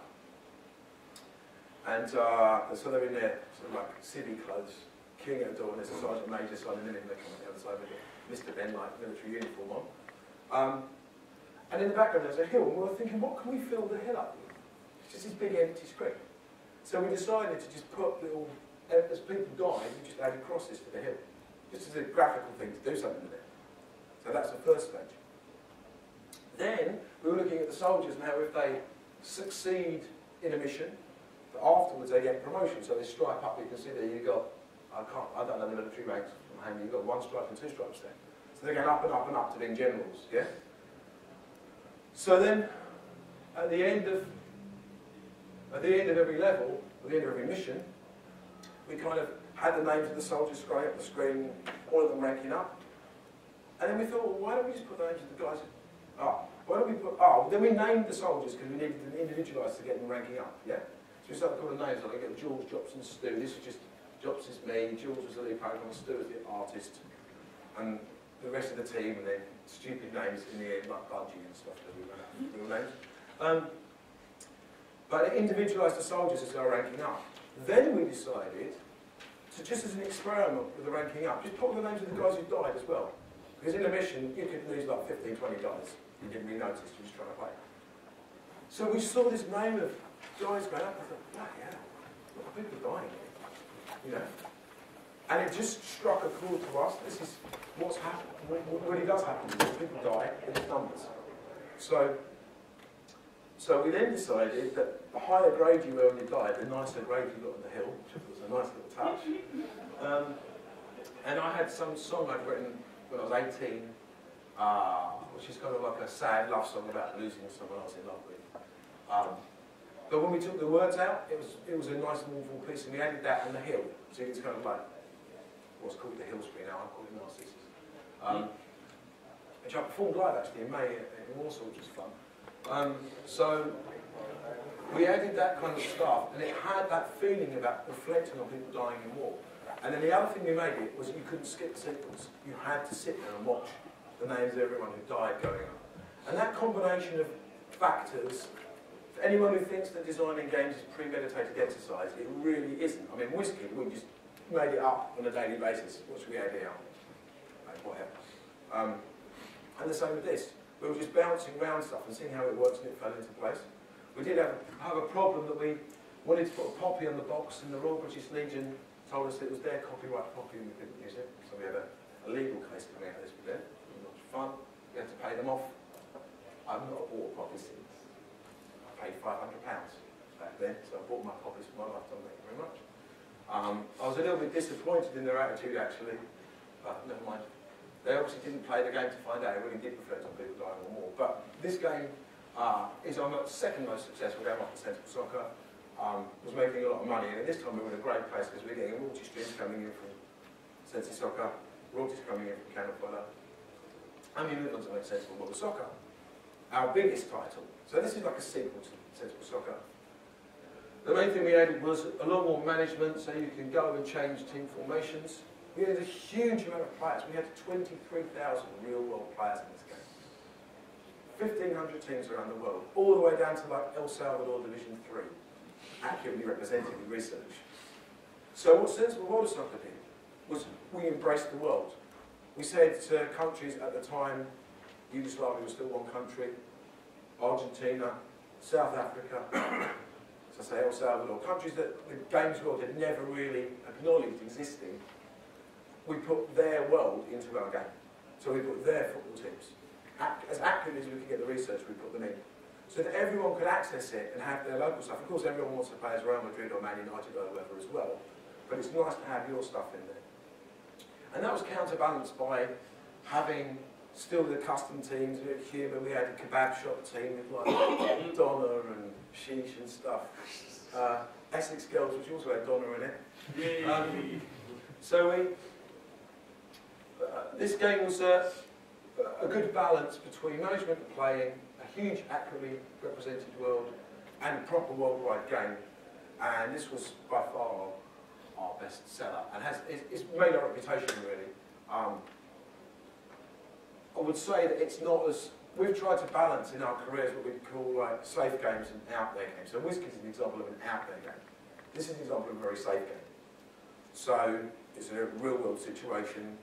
And so they're in their sort of like civvy clothes, queuing at the door, and there's a sergeant major signing them in, they come on the other side with Mr. Ben, like military uniform on. And in the background there's a hill, and we were thinking, what can we fill the hill up with? It's just this big empty screen. So we decided to just put little, as people died, we just added crosses to the hill. Just as a graphical thing to do something with it. So that's the first stage. Then we were looking at the soldiers and how if they succeed in a mission, that afterwards they get promotion. So they stripe up, you can see there you've got, I don't know the military ranks from how many, you've got 1 stripe and 2 stripes there. So they're going up and up and up to being generals, yeah? So then, at the end of every level, at the end of every mission, we kind of had the names of the soldiers scrolling up the screen, all of them ranking up. And then we thought, well, why don't we just put the names of the guys? Then we named the soldiers because we needed them individualised to get them ranking up, yeah? So we started calling names, like I get Jules, Jobson, Stu. This was just, Jobson's me, Jules was the lead program, Stu was the artist, and the rest of the team, and then stupid names in the end, like Budgie and stuff that we ran out of real names. But it individualised the soldiers as they were ranking up. Then we decided, so just as an experiment with the ranking up, just put the names of the guys who died as well. Because in a mission, you could lose like 15, 20 guys. You didn't really notice, you were just trying to play. So we saw this name of guys going up, and I thought, bloody hell, what are people dying here? You know? And it just struck a chord to us. This is what's happened. What really does happen is people die in numbers. So we then decided that the higher grade you were when you died, the nicer grade you got on the hill, which was a nice little touch. And I had some song I'd written when I was 18, which is kind of like a sad love song about losing someone else in love with. But when we took the words out, it was a nice mournful piece, and we added that on the hill. So it's kind of like what's called the hill screen now. I call it Narcissus, which I performed live actually in May in Warsaw, which was fun. So we added that kind of stuff, and it had that feeling about reflecting on people dying in war. And then the other thing we made it was you couldn't skip the sequence. You had to sit there and watch the names of everyone who died going up. And that combination of factors, for anyone who thinks that designing games is premeditated exercise, it really isn't. I mean, Whiskey, we just made it up on a daily basis. What should we add here? Like, whatever. And the same with this. We were just bouncing around stuff and seeing how it works, and it fell into place. We did have a problem that we wanted to put a poppy on the box, and the Royal British Legion told us it was their copyright poppy and we couldn't use it. So we had a legal case coming out of this with them. It was much fun. We had to pay them off. I've not bought a poppy since. I paid £500 back then, so I bought my poppies for my lifetime. Thank you very much. I was a little bit disappointed in their attitude actually, but never mind. They obviously didn't play the game to find out. It really did reflect on people dying or more. But this game is our second most successful game after Sensible Soccer. Was making a lot of money, and this time we were in a great place because we're getting royalty streams coming in from Sensible Soccer, royalties coming in from Cannon Fodder, and we moved on to make Sensible Modern Soccer, our biggest title. So this is like a sequel to Sensible Soccer. The main thing we added was a lot more management, so you can go and change team formations. We had a huge amount of players. We had 23,000 real-world players in this game. 1,500 teams around the world, all the way down to like El Salvador Division 3. Accurately represented in research. So what Sensible Modern Soccer did was we embraced the world. We said to countries at the time, Yugoslavia was still one country, Argentina, South Africa, so say El Salvador, countries that the games world had never really acknowledged existing, we put their world into our game. So we put their football teams. As accurately as we could get the research, we put them in. so that everyone could access it and have their local stuff. Of course, everyone wants to play as Real Madrid or Man United or whoever as well, but it's nice to have your stuff in there. And that was counterbalanced by having still the custom teams. Here we had a kebab shop team with like Donna and Sheesh and stuff. Essex Girls, which also had Donna in it. So this game was a good balance between management and playing, a huge, accurately represented world, and a proper worldwide game. And this was by far our best seller, and it's made our reputation really. I would say that it's not as, we've tried to balance in our careers what we call like safe games and out there games. So Whiskey is an example of an out there game. This is an example of a very safe game. So it's a real world situation,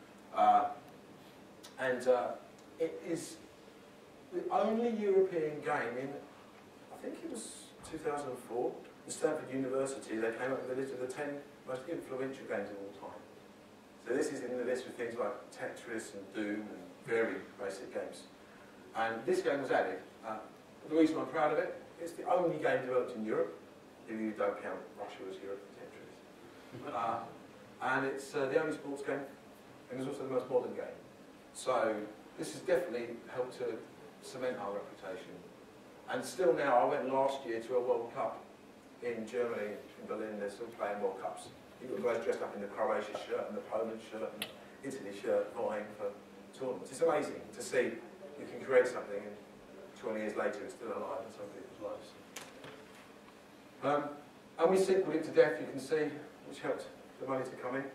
and it is the only European game in, I think it was 2004, at Stanford University. They came up with a list of the 10 most influential games of all time. So this is in the list with things like Tetris and Doom and very basic games. And this game was added. The reason I'm proud of it, it's the only game developed in Europe, if you don't count Russia as Europe for Tetris. And it's the only sports game, and it's also the most modern game. So this has definitely helped to cement our reputation. And still now, I went last year to a World Cup in Germany, in Berlin. They're still playing World Cups. You've got guys dressed up in the Croatia shirt and the Poland shirt and Italy shirt vying for tournaments. It's amazing to see you can create something and 20 years later it's still alive in some people's lives. And we sequeled it to death, you can see, which helped the money to come in.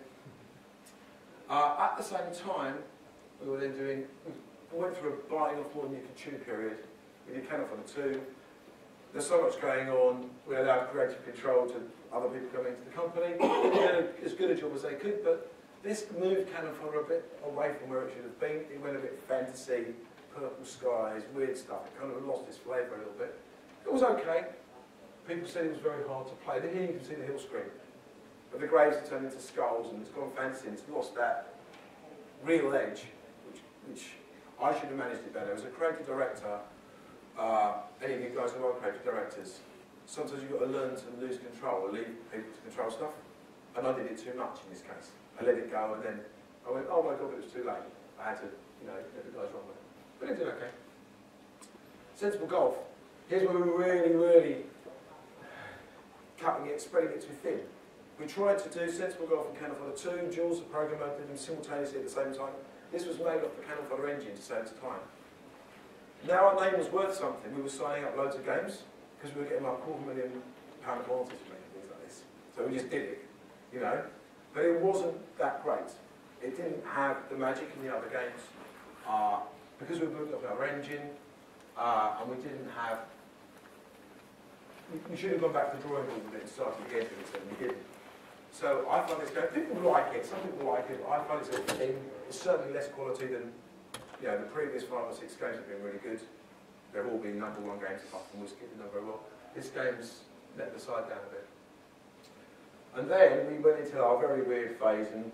At the same time, we were then doing, we went through a biting off more than you could chew period. We did Cannon Fodder 2. There's so much going on. We allowed creative control to other people coming into the company. They did as good a job as they could, but this moved Cannon Fodder a bit away from where it should have been. It went a bit fantasy, purple skies, weird stuff. It kind of lost its flavour a little bit. It was okay. People said it was very hard to play. Here you can see the hill screen. But the graves have turned into skulls and it's gone fantasy and it's lost that real edge, which I should have managed it better. As a creative director, any of you guys who are creative directors, sometimes you've got to learn to lose control or leave people to control stuff. And I did it too much in this case. I let it go and then I went, oh my God, it was too late. I had to, let the guys run with it. But it did okay. Sensible golf. Here's where we were really, really cutting it, spreading it too thin. We tried to do Sensible Golf and Cannon Fodder 2. Jules, the programmer, did them simultaneously at the same time. This was made off the Cannon Fodder engine to save us time. Now our name was worth something. We were signing up loads of games because we were getting like £250,000 royalties from it, things like this. So we just did it, But it wasn't that great. It didn't have the magic in the other games because we were building up our engine and we didn't have. We should have gone back to the drawing board with it and started again, and we didn't. So I find this game, people like it, some people like it, but I find it's a thing. It's certainly less quality than the previous 5 or 6 games have been really good. They've all been #1 games apart from Whiskey, did not very well. This game's let the side down a bit. And then we went into our very weird phase, and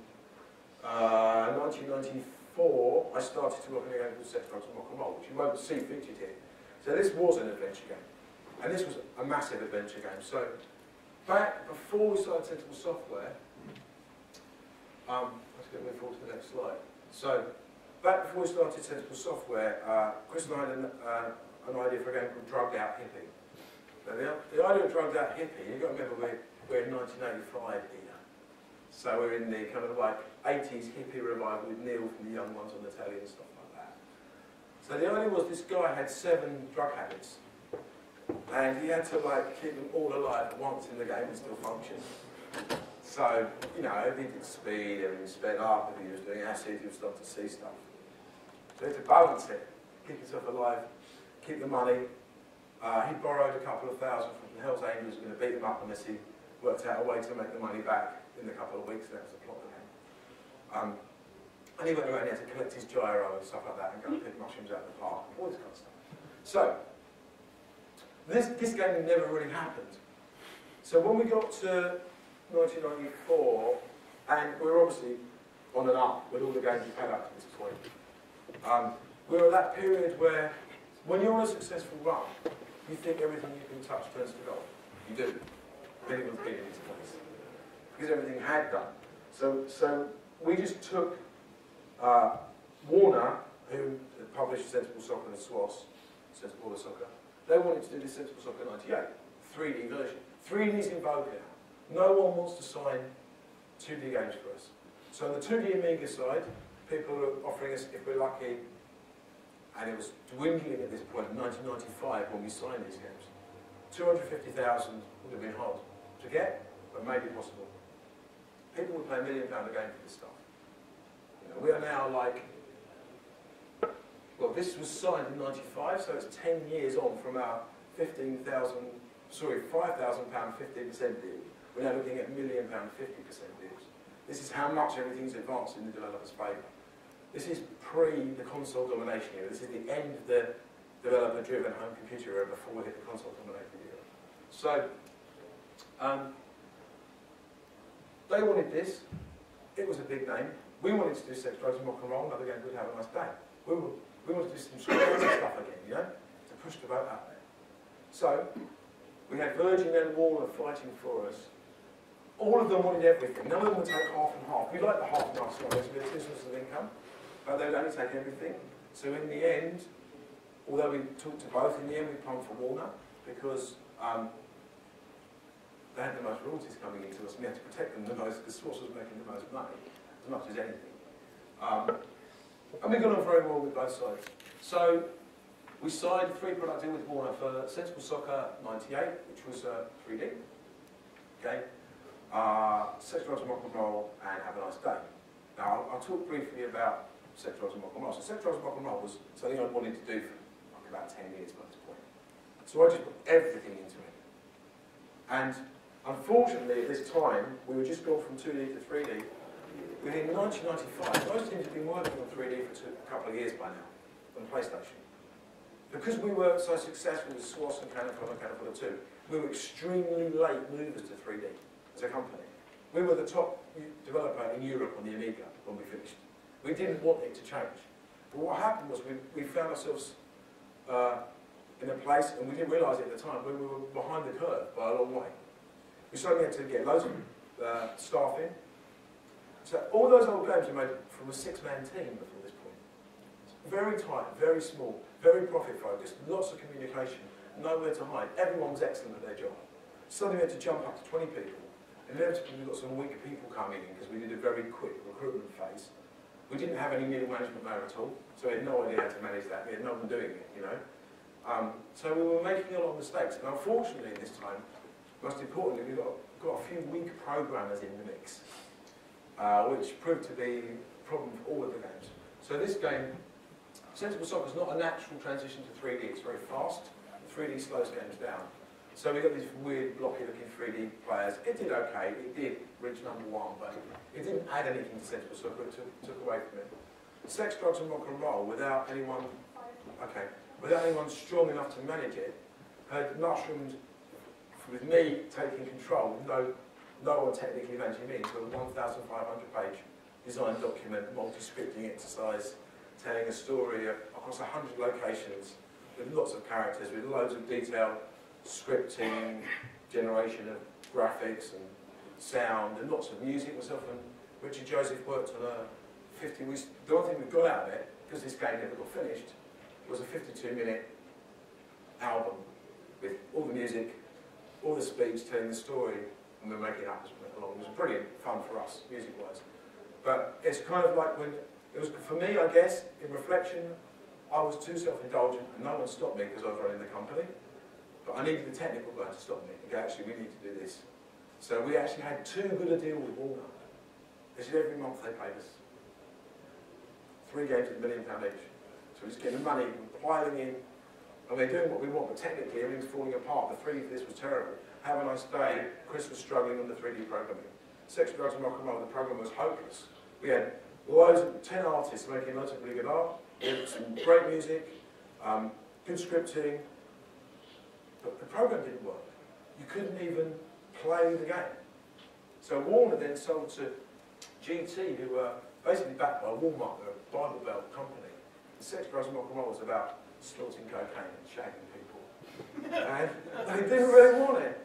1994 I started to work on a game called Sex, Drugs and Rock and Roll, which you won't see featured here. So this was an adventure game. And this was a massive adventure game. So back before we started Sensible Software, let's get forward to the next slide. So back before we started Sensible Software, Chris and I had an idea for a game called Drugged Out Hippie. Now the idea of Drugged Out Hippie, you've got to remember we're in 1985 here. So we're in the kind of like 80s hippie revival with Neil from the Young Ones on the telly and stuff like that. So the idea was this guy had 7 drug habits. And he had to keep them all alive at once in the game and still function. So, if he did speed, everything sped up, if he was doing acid, he would start to see stuff. So he had to balance it, keep himself alive, keep the money. He borrowed a couple of thousand from the Hells Angels, who were going to beat him up unless he worked out a way to make the money back in a couple of weeks. That was the plot of the game. And he went around, he had to collect his gyro and stuff like that and go and pick mushrooms out of the park, all this kind of stuff. So, this game never really happened. So when we got to 1994, and we were obviously on and up with all the games we've had up to this point, we were at that period where When you're on a successful run, you think everything you can touch turns to gold. You do. Everyone's getting into place. Because everything had done. So we just took Warner, who published Sensible Soccer and SWOS, Sensible Order Soccer, they wanted to do this Sensible Soccer 98, 3D version. 3D is in vogue now. No one wants to sign 2D games for us. So on the 2D Amiga side, people are offering us, if we're lucky, and it was dwindling at this point in 1995 when we signed these games, 250,000 would have been hard to get, but maybe possible. People would pay £1 million a game for this stuff. You know, we are now like, well, this was signed in 95, so it's 10 years on from our £5,000, 15% deal. We're now looking at £1 million 50% deals. This is how much everything's advanced in the developer's favour. This is pre the console domination era. This is the end of the developer-driven home computer era before we hit the console dominated era. So, they wanted this. It was a big name. We wanted to do Sex, Drugs and Rock and Roll, another game, Good Have a Nice Day. We wanted to do some crazy stuff again, you know, to push the boat out there. So, we had Virgin and Warner fighting for us. All of them wanted everything. None of them would take half and half. We like the half and half scenarios, we had 2 sources of income, but they would only take everything. So in the end, although we talked to both, in the end we plumbed for Warner because they had the most royalties coming into us and we had to protect them the most because Source was making the most money, as much as anything. And we got on very well with both sides. So we signed a 3-product deal with Warner for Sensible Soccer 98, which was 3D. Okay. Sex, Drugs and Rock and Roll, and Have a Nice Day. Now, I'll talk briefly about Sex, Drugs and Rock and Roll. So Sex, Drugs and Rock and Roll was something I wanted to do for like about 10 years by this point. So I just put everything into it. And unfortunately, at this time, we were just gone from 2D to 3D. Within 1995, most teams had been working on 3D for a couple of years by now, on PlayStation. Because we were so successful with SWOS and Cannonfodder and Cannonfodder 2, we were extremely late movers to 3D as a company. We were the top developer in Europe on the Amiga when we finished. We didn't want it to change. But what happened was we found ourselves in a place, and we didn't realise it at the time, we were behind the curve by a long way. We suddenly had to get loads of staff in. So all those old games were made from a 6-man team before this point. Very tight, very small, very profit-focused, lots of communication, nowhere to hide. Everyone was excellent at their job. Suddenly we had to jump up to 20 people. Inevitably we got some weak people coming in because we did a very quick recruitment phase. We didn't have any middle management there at all, so we had no idea how to manage that. We had no one doing it, you know. So we were making a lot of mistakes. And unfortunately this time, most importantly, we got a few weak programmers in the mix, which proved to be a problem for all of the games. So this game, Sensible Soccer is not a natural transition to 3D. It's very fast. 3D slows games down. So we got these weird, blocky-looking 3D players. It did okay. It did reach #1, but it didn't add anything to Sensible Soccer. It took away from it. Sex, Drugs and Rock and Roll, without anyone strong enough to manage it, had mushroomed with me taking control. No one technically managing me until a 1,500-page design document, multi-scripting exercise, telling a story across 100 locations with lots of characters, with loads of detail. Scripting, generation of graphics and sound, and lots of music. Myself and Richard Joseph worked on a 50. The one thing we got out of it, because this game never got finished, was a 52-minute album with all the music, all the speech, telling the story, and we were making it up as we went along. It was brilliant fun for us, music-wise. But it's kind of like when it was for me, I guess, in reflection, I was too self-indulgent, and no one stopped me because I was running the company. But I needed the technical guy to stop me and go, actually, we need to do this. So we actually had too good a deal with Warner. They said every month they paid us. 3 games at £1 million each. So we're just getting the money, piling in, and we're doing what we want, but technically everything's falling apart. The 3D for this was terrible. Have a Nice Day, Chris was struggling on the 3D programming. Sex, Drugs and Rock and Roll, the program was hopeless. We had loads of 10 artists making loads of really good art, with some great music, good scripting, but the program didn't work. You couldn't even play the game. So Warner then sold to GT, who were basically backed by Walmart, they're a Bible Belt company. The Sex, Drugs and Rock and Roll was about snorting cocaine and shagging people. And they didn't really want it.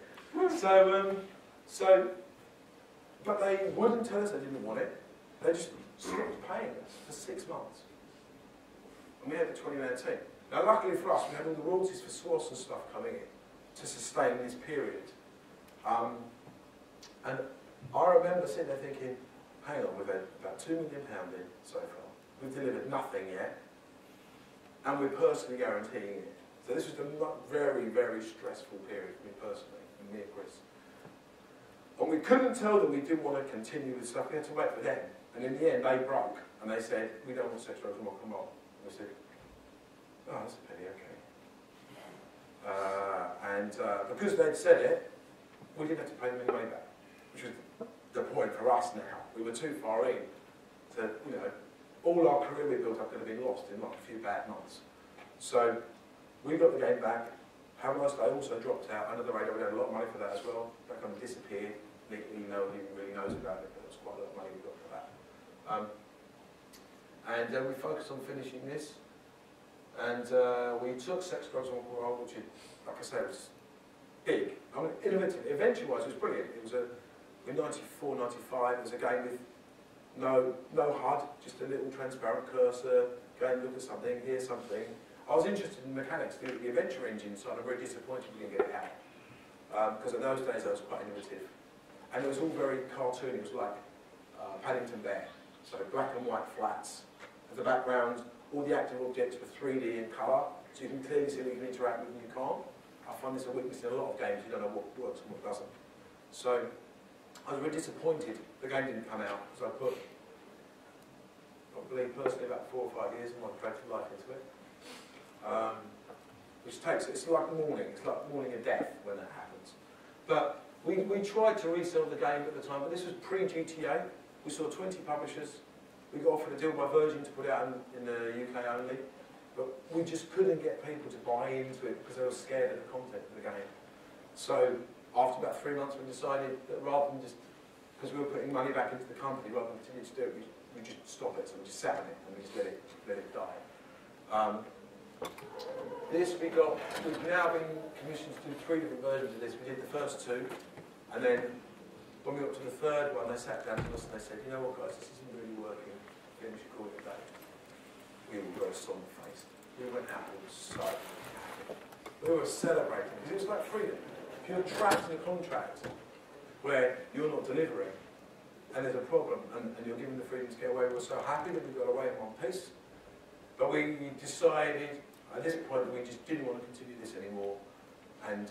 But they wouldn't tell us they didn't want it. They just stopped paying us for 6 months. And we had the 20-man team. Now, luckily for us, we had all the royalties for Swass and stuff coming in to sustain this period. And I remember sitting there thinking, hang on, we've had about £2 million in so far. We've delivered nothing yet. And we're personally guaranteeing it. So this was a very, very stressful period for me personally, and me and Chris. And we couldn't tell them we didn't want to continue with stuff. We had to wait for them. And in the end, they broke. And they said, we don't want sex, drugs and rock and roll. And we said, oh, that's a pity, okay. Because they'd said it, we didn't have to pay them any money back. Which was the point for us now. We were too far in to, you know, all our career we built up could have been lost in like a few bad months. So we got the game back. Hammerlust, I also dropped out under the radar. We had a lot of money for that as well. That kind of disappeared. Nobody really knows about it, but there was quite a lot of money we got for that. And then we focused on finishing this. And we took Sex, Drugs and Roll, which, like I said, was big. I mean, innovative. Adventure-wise, it was brilliant. It was in 94, 95, it was a game with no HUD, just a little transparent cursor, go and look at something, hear something. I was interested in mechanics, the adventure engine, so I'm very disappointed we didn't get it out. Because in those days I was quite innovative. And it was all very cartoony, it was like Paddington Bear. So black and white flats. As the background, all the active objects were 3D in colour, so you can clearly see what you can interact with and you can't. I find this a weakness in a lot of games, you don't know what works and what doesn't. So I was really disappointed the game didn't come out, because I put, I believe personally, about 4 or 5 years of my creative life into it. Which takes, it's like mourning a death when that happens. But we tried to resell the game at the time, but this was pre-GTA. We saw 20 publishers. We got offered a deal by Virgin to put it out in the UK only. But we just couldn't get people to buy into it because they were scared of the content of the game. So after about 3 months, we decided that rather than just, because we were putting money back into the company, rather than continue to do it, we just stop it. So we just sat on it and we just let it die. We've now been commissioned to do 3 different versions of this. We did the first 2, and then when we got to the 3rd one, they sat down to us and they said, you know what guys, this isn't really working. Then we should call it a day. We all got a somber face. We went out, we were so happy. We were celebrating, because it was like freedom. If you're trapped in a contract where you're not delivering, and there's a problem, and you're given the freedom to get away, we were so happy that we got away in one piece. But we decided, at this point, we just didn't want to continue this anymore. And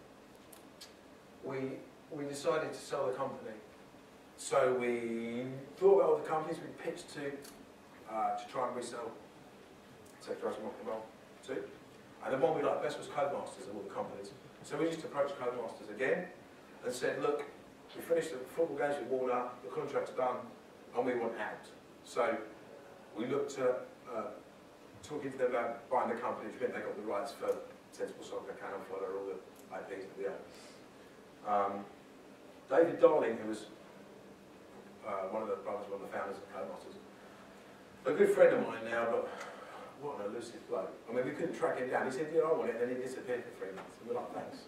we decided to sell the company. So we thought about all the companies we pitched to try and resell Sex, Drugs and Rock and Roll to. And the one we liked best was Codemasters of all the companies. So we just approached Codemasters again and said, look, we finished the football games with Warner, the contract's done, and we want out. So we looked at talking to them about buying the company, which meant they got the rights for Sensible Soccer, Cannon Fodder, all the IPs that we own. David Darling, who was one of the founders of Codemasters, a good friend of mine now, but what an elusive bloke. I mean, we couldn't track him down. He said, yeah, I want it, and then he disappeared for 3 months. And we're like, thanks.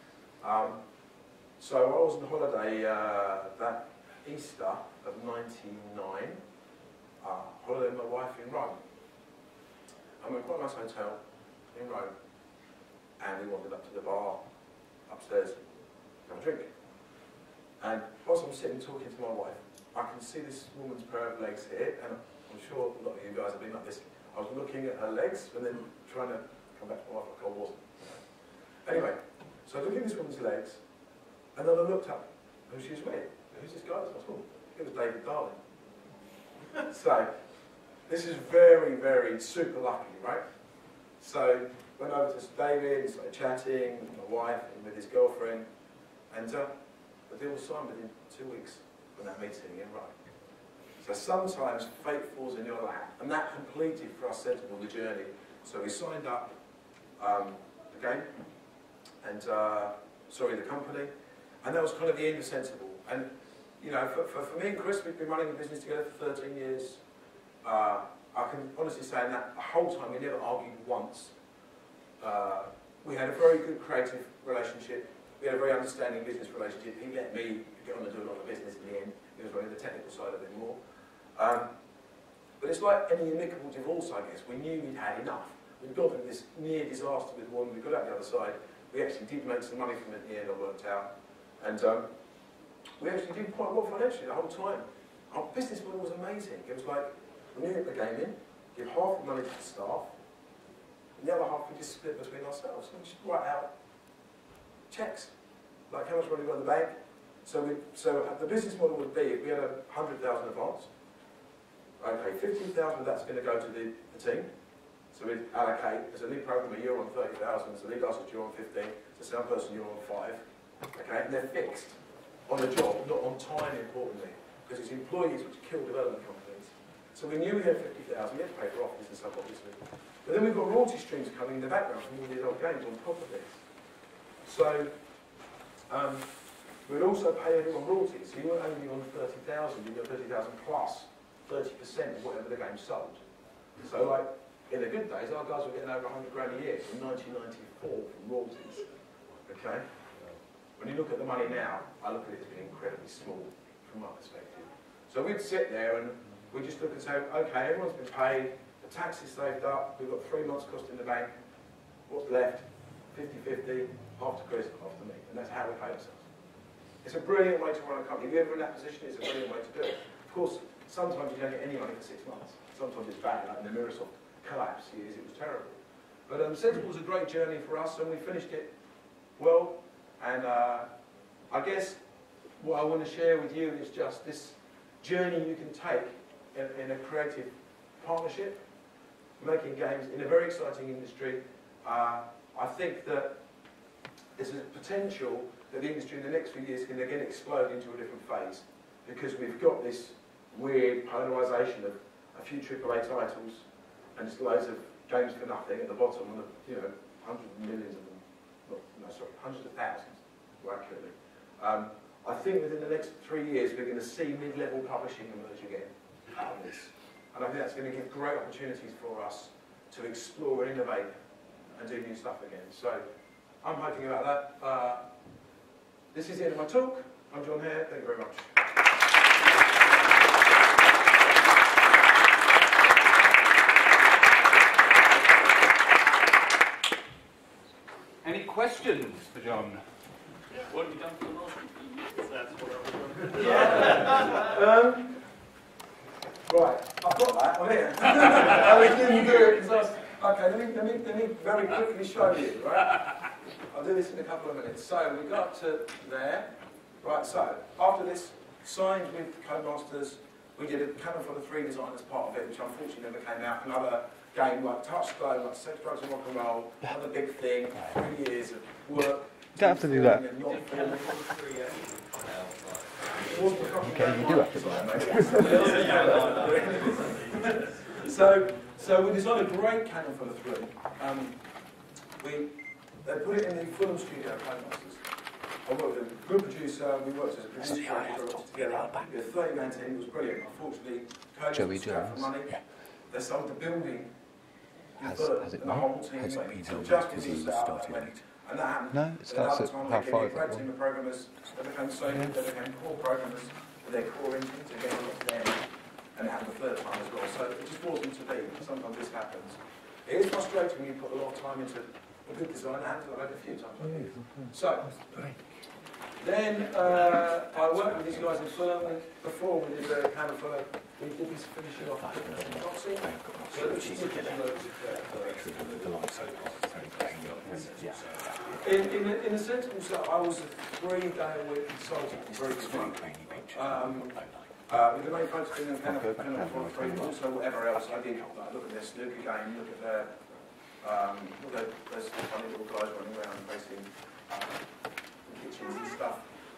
So I was on holiday that Easter of '99, holiday with my wife in Rome. And we were quite a nice hotel in Rome, and we wandered up to the bar upstairs to have a drink. And whilst I'm sitting talking to my wife, I can see this woman's pair of legs here, and I'm sure a lot of you guys have been like this. I was looking at her legs and then trying to come back to my wife like I wasn't. Anyway, so I was looking at this woman's legs, and then I looked up who she was with. Who's this guy? I thought, it was David Darling. So, this is very, very super lucky, right? So, went over to David, started chatting with my wife and with his girlfriend, and the deal was signed within 2 weeks from that meeting in Rome. So sometimes fate falls in your lap, and that completed for us Sensible the journey. So we signed up the game, and the company, and that was kind of the end of Sensible. And you know, for me and Chris, we've been running the business together for 13 years. I can honestly say in that whole time we never argued once. we had a very good creative relationship. We had a very understanding business relationship. He let me get on and do a lot of business in the end. He was running the technical side of it more. But it's like any amicable divorce, I guess. We knew we'd had enough. We'd gone through this near disaster with one. We got out the other side. We actually did make some money from it in the end. I worked out. And we actually did quite well financially the whole time. Our business model was amazing. It was like, we knew the game in, give half the money to the staff, and the other half we just split between ourselves. And we just write out checks, like how much money we got in the bank. So the business model would be, if we had 100,000 advance, okay, 15,000 of that's going to go to the team. So we'd allocate, as a lead programmer, you're on 30,000, as a lead artist, you're on 15, as a sound person, you're on 5. Okay, and they're fixed on the job, not on time, importantly, because it's employees which kill development companies. So we knew we had 50,000, we had to pay for office and stuff, obviously. But then we've got royalty streams coming in the background from all these old games on top of this. So we'd also pay everyone royalties. So you weren't only on 30,000, you got 30,000 plus 30% of whatever the game sold. So like, in the good days, our guys were getting over 100 grand a year from 1994 from royalties. Okay? When you look at the money now, I look at it as being incredibly small from my perspective. So we'd sit there and we'd just look and say, okay, everyone's been paid, the tax is saved up, we've got 3 months cost in the bank, what's left? 50-50, half to Chris, half to me. And that's how we pay ourselves. It's a brilliant way to run a company. If you're ever in that position, it's a brilliant way to do it. Of course, sometimes you don't get any money for 6 months. Sometimes it's bad, like in the Microsoft collapse years, it was terrible. But Sensible was a great journey for us, and we finished it well. And I guess what I want to share with you is just this journey you can take in a creative partnership, making games in a very exciting industry. I think that there's a potential that the industry in the next few years can again explode into a different phase, because we've got this weird polarisation of a few AAA titles and just loads of games for nothing at the bottom, and hundreds of millions of them. Hundreds of thousands, more accurately. I think within the next 3 years we're going to see mid-level publishing emerge again out of this. And I think that's going to give great opportunities for us to explore and innovate and do new stuff again. So I'm hoping about that. This is the end of my talk. I'm Jon Hare. Thank you very much. Any questions for Jon? What have you done for the last week? That's what I was Yeah. Right, I've got that. I'm here. I didn't do it because okay, let me very quickly show you, right? I'll do this in a couple of minutes. So we got to there. Right, so after this, signed with Codemasters, we did a Canon for the 3 design as part of it, which unfortunately never came out. Another game like Touchstone, like Sex, Drugs and Rock and Roll, another big thing, 3 years of work. You don't have to do that. Okay, you do have to do that. So we designed a great Canon for the 3. They put it in the film studio at Codemasters. I worked with a good producer, we worked as a producer together. The 30-man team was brilliant. Unfortunately, Codemasters was out for money. They sold the building. Has it not? Has it been held up because he started late? And that happened. No, it starts at half 5. They became programmers, they became so good, they became core programmers with their core engines again at the end. And it happened the 3rd time as well. So it just wasn't to be. Sometimes this happens. It is frustrating when you put a lot of time into a good design. It happens like a few times. So then I worked with these guys in Fulham. Before we did the Canon for we did this finishing off boxing. So this is in a Sensible set, I was a 3-day-a-week consultant, very good. With the main focus being on Canon for 3, but also whatever else I did. Like, look at their snooker game, look at their those funny little guys running around facing kitchens and stuff.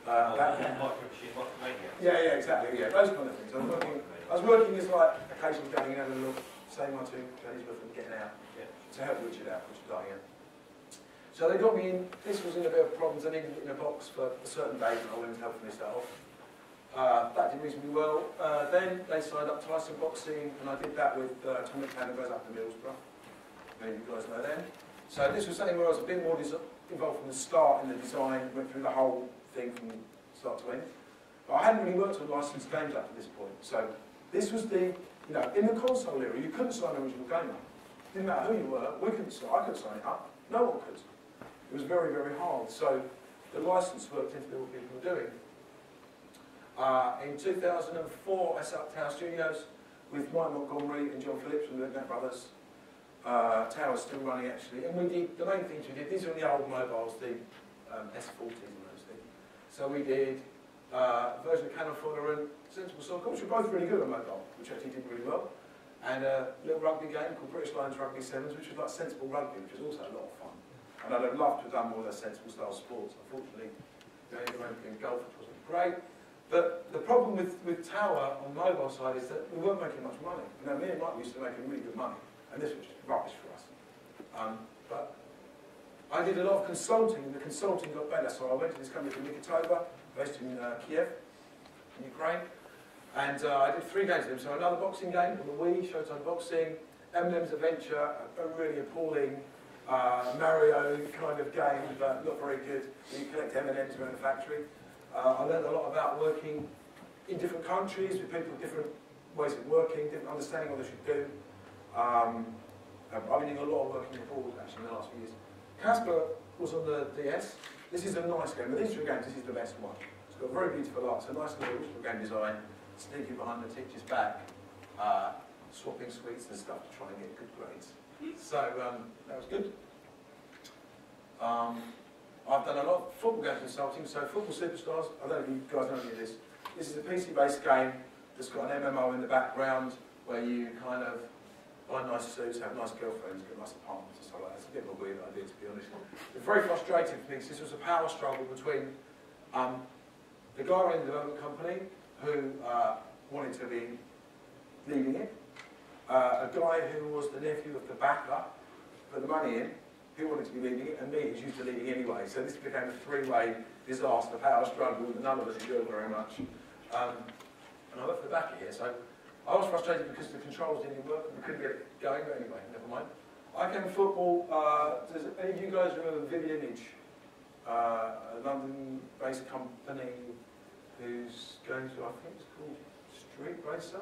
Yeah, exactly. Yeah, those kind of things. I was working as like occasionally going in and look, say my 2 days worth of getting out to help Richard out, Richard dying out. So they got me in. This was in a bit of problems. I needed it in a box for a certain day, and I went to help finish that off. That did reasonably well. Then they signed up Tyson Boxing, and I did that with Tommy Cannon goes up to Middlesbrough. Maybe you guys know them. So this was something where I was a bit more involved from the start in the design, went through the whole thing from start to end. But I hadn't really worked on licensed games up to this point. So this was the, in the console era, you couldn't sign an original game up. Didn't matter who you were, I couldn't sign it up, no one could. It was very, very hard. So the license work tended to be what people were doing. In 2004, I set up Tower Studios with Mike Montgomery and John Phillips from the Net Brothers. Tower's still running actually, and we did, the main things we did, these are the old mobiles, the S40s and those things. So we did a version of Cannon Fodder and Sensible Soccer, which were both really good on mobile, which actually did really well. And a little rugby game called British Lions Rugby Sevens, which was like sensible rugby, which was also a lot of fun. And I'd have loved to have done more of those sensible style sports. Unfortunately, going in golf, which wasn't great. But the problem with Tower on the mobile side is that we weren't making much money. Me and Mike used to make really good money, and this was just rubbish for us. But I did a lot of consulting, and the consulting got better. So I went to this company called Nikitova, based in Kiev, in Ukraine, and I did 3 games with them. So another boxing game on the Wii, Showtime Boxing, M&M's Adventure, a really appalling Mario kind of game, but not very good. You collect M&M's around the factory. I learned a lot about working in different countries with people with different ways of working, different understanding what they should do. I've been doing a lot of working abroad actually in the last few years. Casper was on the DS. This is a nice game. Of these 3 games, this is the best one. It's got very beautiful art. It's a nice little original game design, sneaking behind the teacher's back, swapping sweets and stuff to try and get good grades. So that was good. I've done a lot of football game consulting, so Football Superstars, I don't know if you guys know any of this. This is a PC-based game that's got an MMO in the background where you kind of buy nice suits, have nice girlfriends, get nice apartments and stuff like that. It's a bit of a weird idea, to be honest. It's very frustrating for me because this was a power struggle between the guy running the development company who wanted to be leading it, a guy who was the nephew of the backer, put the money in, who wanted to be leading it, and me, who's used to leading anyway. So this became a 3-way disaster, power struggle that none of us enjoyed very much. And I went for the backer here, so I was frustrated because the controls didn't work and we couldn't get it going, but anyway, never mind. I came football, does any of you guys remember Vivid Image? A London-based company who's going to, I think it's called Street Racer?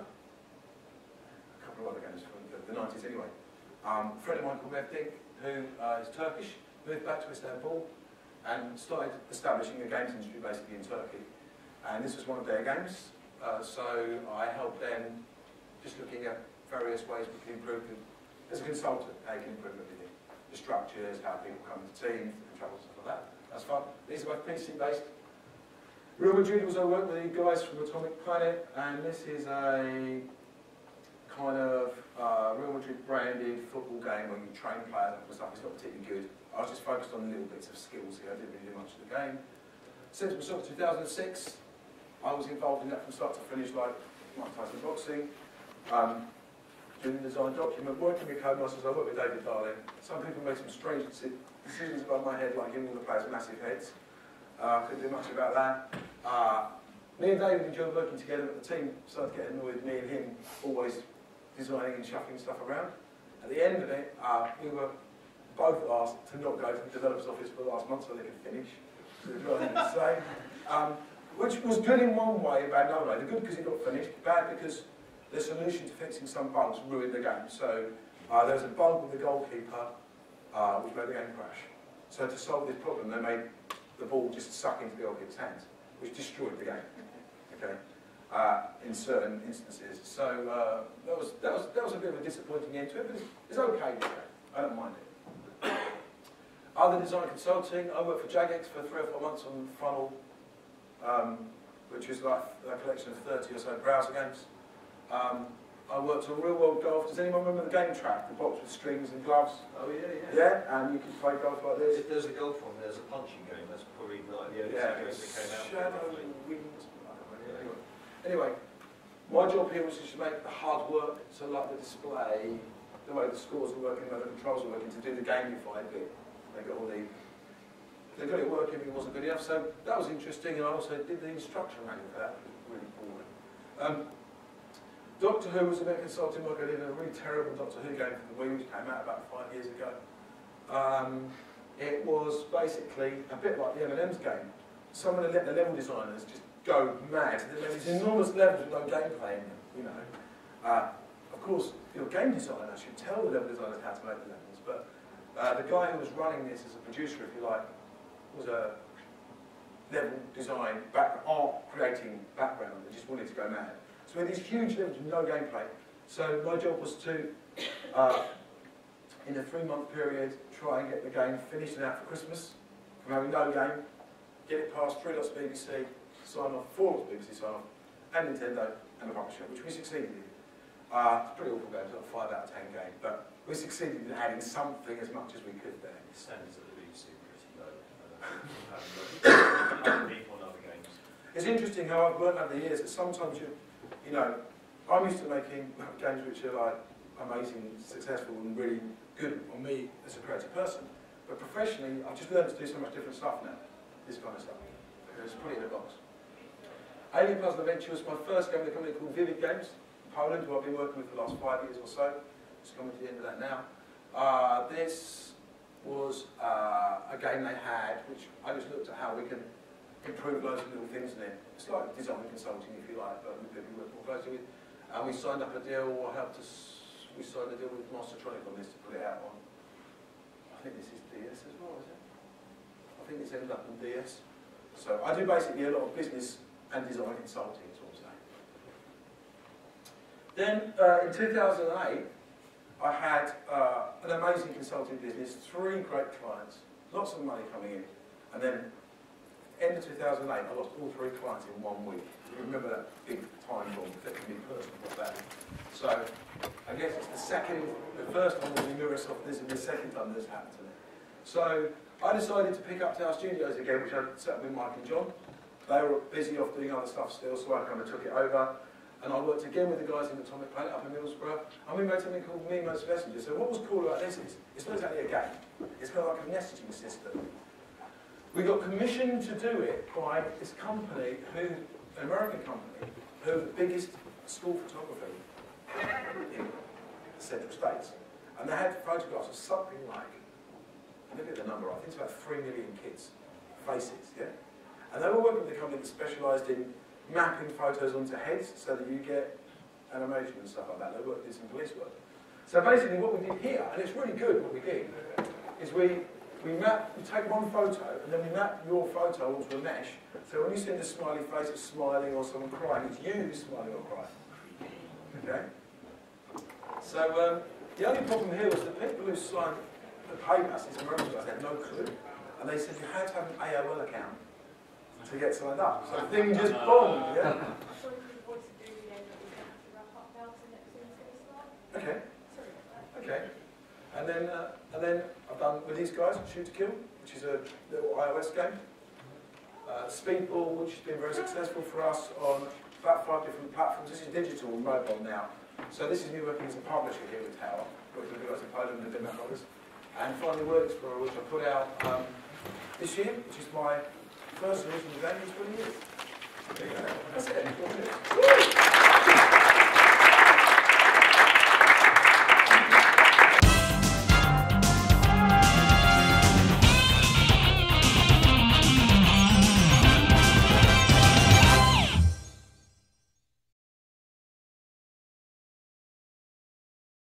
A couple of other games from the 90s anyway. A friend of mine called Mevdik, who is Turkish, moved back to Istanbul and started establishing a games industry basically in Turkey. And this was one of their games, so I helped them just looking at various ways we can improve, as a consultant, how you can improve everything. The structures, how people come into teams, the controls, stuff like that. That's fun. These are both PC-based. Real Madrid was I worked with the guys from Atomic Planet, and this is a kind of Real Madrid branded football game where you train players and stuff. It's not particularly good. I was just focused on little bits of skills here. I didn't really do much of the game. Sensible Soccer 2006, I was involved in that from start to finish, like Mike Tyson Boxing, doing the design document, working with Codemasters. I worked with David Darling. Some people made some strange decisions above my head, like giving all the players massive heads. Couldn't do much about that. Me and David enjoyed working together, but the team started getting annoyed with me and him always designing and shuffling stuff around. At the end of it, we were both asked to not go to the developer's office for the last month so they could finish. Which was good in one way, bad in another way. The good because it got finished, bad because the solution to fixing some bugs ruined the game. So there was a bug with the goalkeeper which made the game crash. So to solve this problem, they made the ball just suck into the goalkeeper's hands, which destroyed the game. Okay. In certain instances. So that was a bit of a disappointing end to it, but it's okay. I don't mind it. Other design consulting, I worked for Jagex for 3 or 4 months on Funnel, which is like a collection of 30 or so browser games. I worked on Real World Golf. Does anyone remember the game track, the box with strings and gloves? Oh yeah. Yeah, and you can play golf like this. If there's a golf one, there's a punching game. That's probably like the only game that came out. Shadow Wings. Anyway, my job here was just to make the hard work, so like the display, the way the scores are working, the way the controls are working, to do the gamified bit. They got it working, but it wasn't good enough, so that was interesting, and I also did the instruction manual for that, which was really boring. Doctor Who was a bit consulting work. I did a really terrible Doctor Who game for the Wii, which came out about 5 years ago. it was basically a bit like the M&M's game. Someone had let the level designers just go mad. There were these enormous levels with no gameplay in them, you know. Of course, your game designer should tell the level designers how to make the levels, but the guy who was running this as a producer, if you like, was a level design, art creating background and just wanted to go mad. So we had these huge levels with no gameplay. So my job was to, in a 3-month period, try and get the game finished and out for Christmas, from having no game, get it past 3 lots BBC, sign off, 4 lots BBC sign off, and Nintendo, and the publisher, which we succeeded in. It's a pretty awful game, it's not a 5 out of 10 game, but we succeeded in adding something as much as we could there. The standards at the BBC are pretty low. People on other games. It's interesting how I've learned over the years that sometimes you know, I'm used to making games which are like amazing, successful, and really good on me as a creative person. But professionally, I've just learned to do so much different stuff now. This kind of stuff. Just put it in a box. Alien Puzzle Adventure was my first game with a company called Vivid Games in Poland, who I've been working with for the last 5 years or so. Just coming to the end of that now. This was a game they had, which I just looked at how we can improve loads of little things in it. It's like design consulting, if you like, but we work more closely with. And we signed up a deal, or helped us, we signed a deal with Mastertronic on this to put it out on, I think this is DS as well, is it? I think this ended up on DS. So I do basically a lot of business and design consulting, is what I'm saying. Then in 2008, I had an amazing consulting business, 3 great clients, lots of money coming in, and then end of 2008, I lost all 3 clients in 1 week. You remember that big time bomb affecting me personally, what that is. So I guess it's the first time was in Microsoft, this is the second time this happened to me. So I decided to pick up Tower Studios again, which I set up with Mike and John. They were busy off doing other stuff still, so I kind of took it over. And I worked again with the guys in Atomic Planet up in Middlesbrough, and we made something called Miimo's Messenger. So what was cool about this is, it's not exactly a game. It's kind of like a messaging system. We got commissioned to do it by this company, an American company, who are the biggest school photography in the Central States. And they had photographs of something like, look at the number, I think it's about 3 million kids' faces, yeah? And they were working with a company that specialised in mapping photos onto heads so that you get animation and stuff like that. They did some police work. So basically what we did here, and it's really good what we did, is we take one photo and then we map your photo onto a mesh. So when you see the smiley face, it's smiling, or someone crying, it's you who's smiling or crying. Okay? So the only problem here was the people who signed the paid us, these American guys, had no clue. And they said you had to have an AOL account to get signed up. So the thing just bombed, yeah? Okay. Okay. And then I've done with these guys, Shoot to Kill, which is a little iOS game. Speedball, which has been very successful for us on about 5 different platforms. This is digital and mobile now. So this is me working as a publisher here with Tower, working with guys in Poland and Denmark others. And finally, Word Explorer, which I put out this year, which is my first original game in 20 years. There you go. That's it.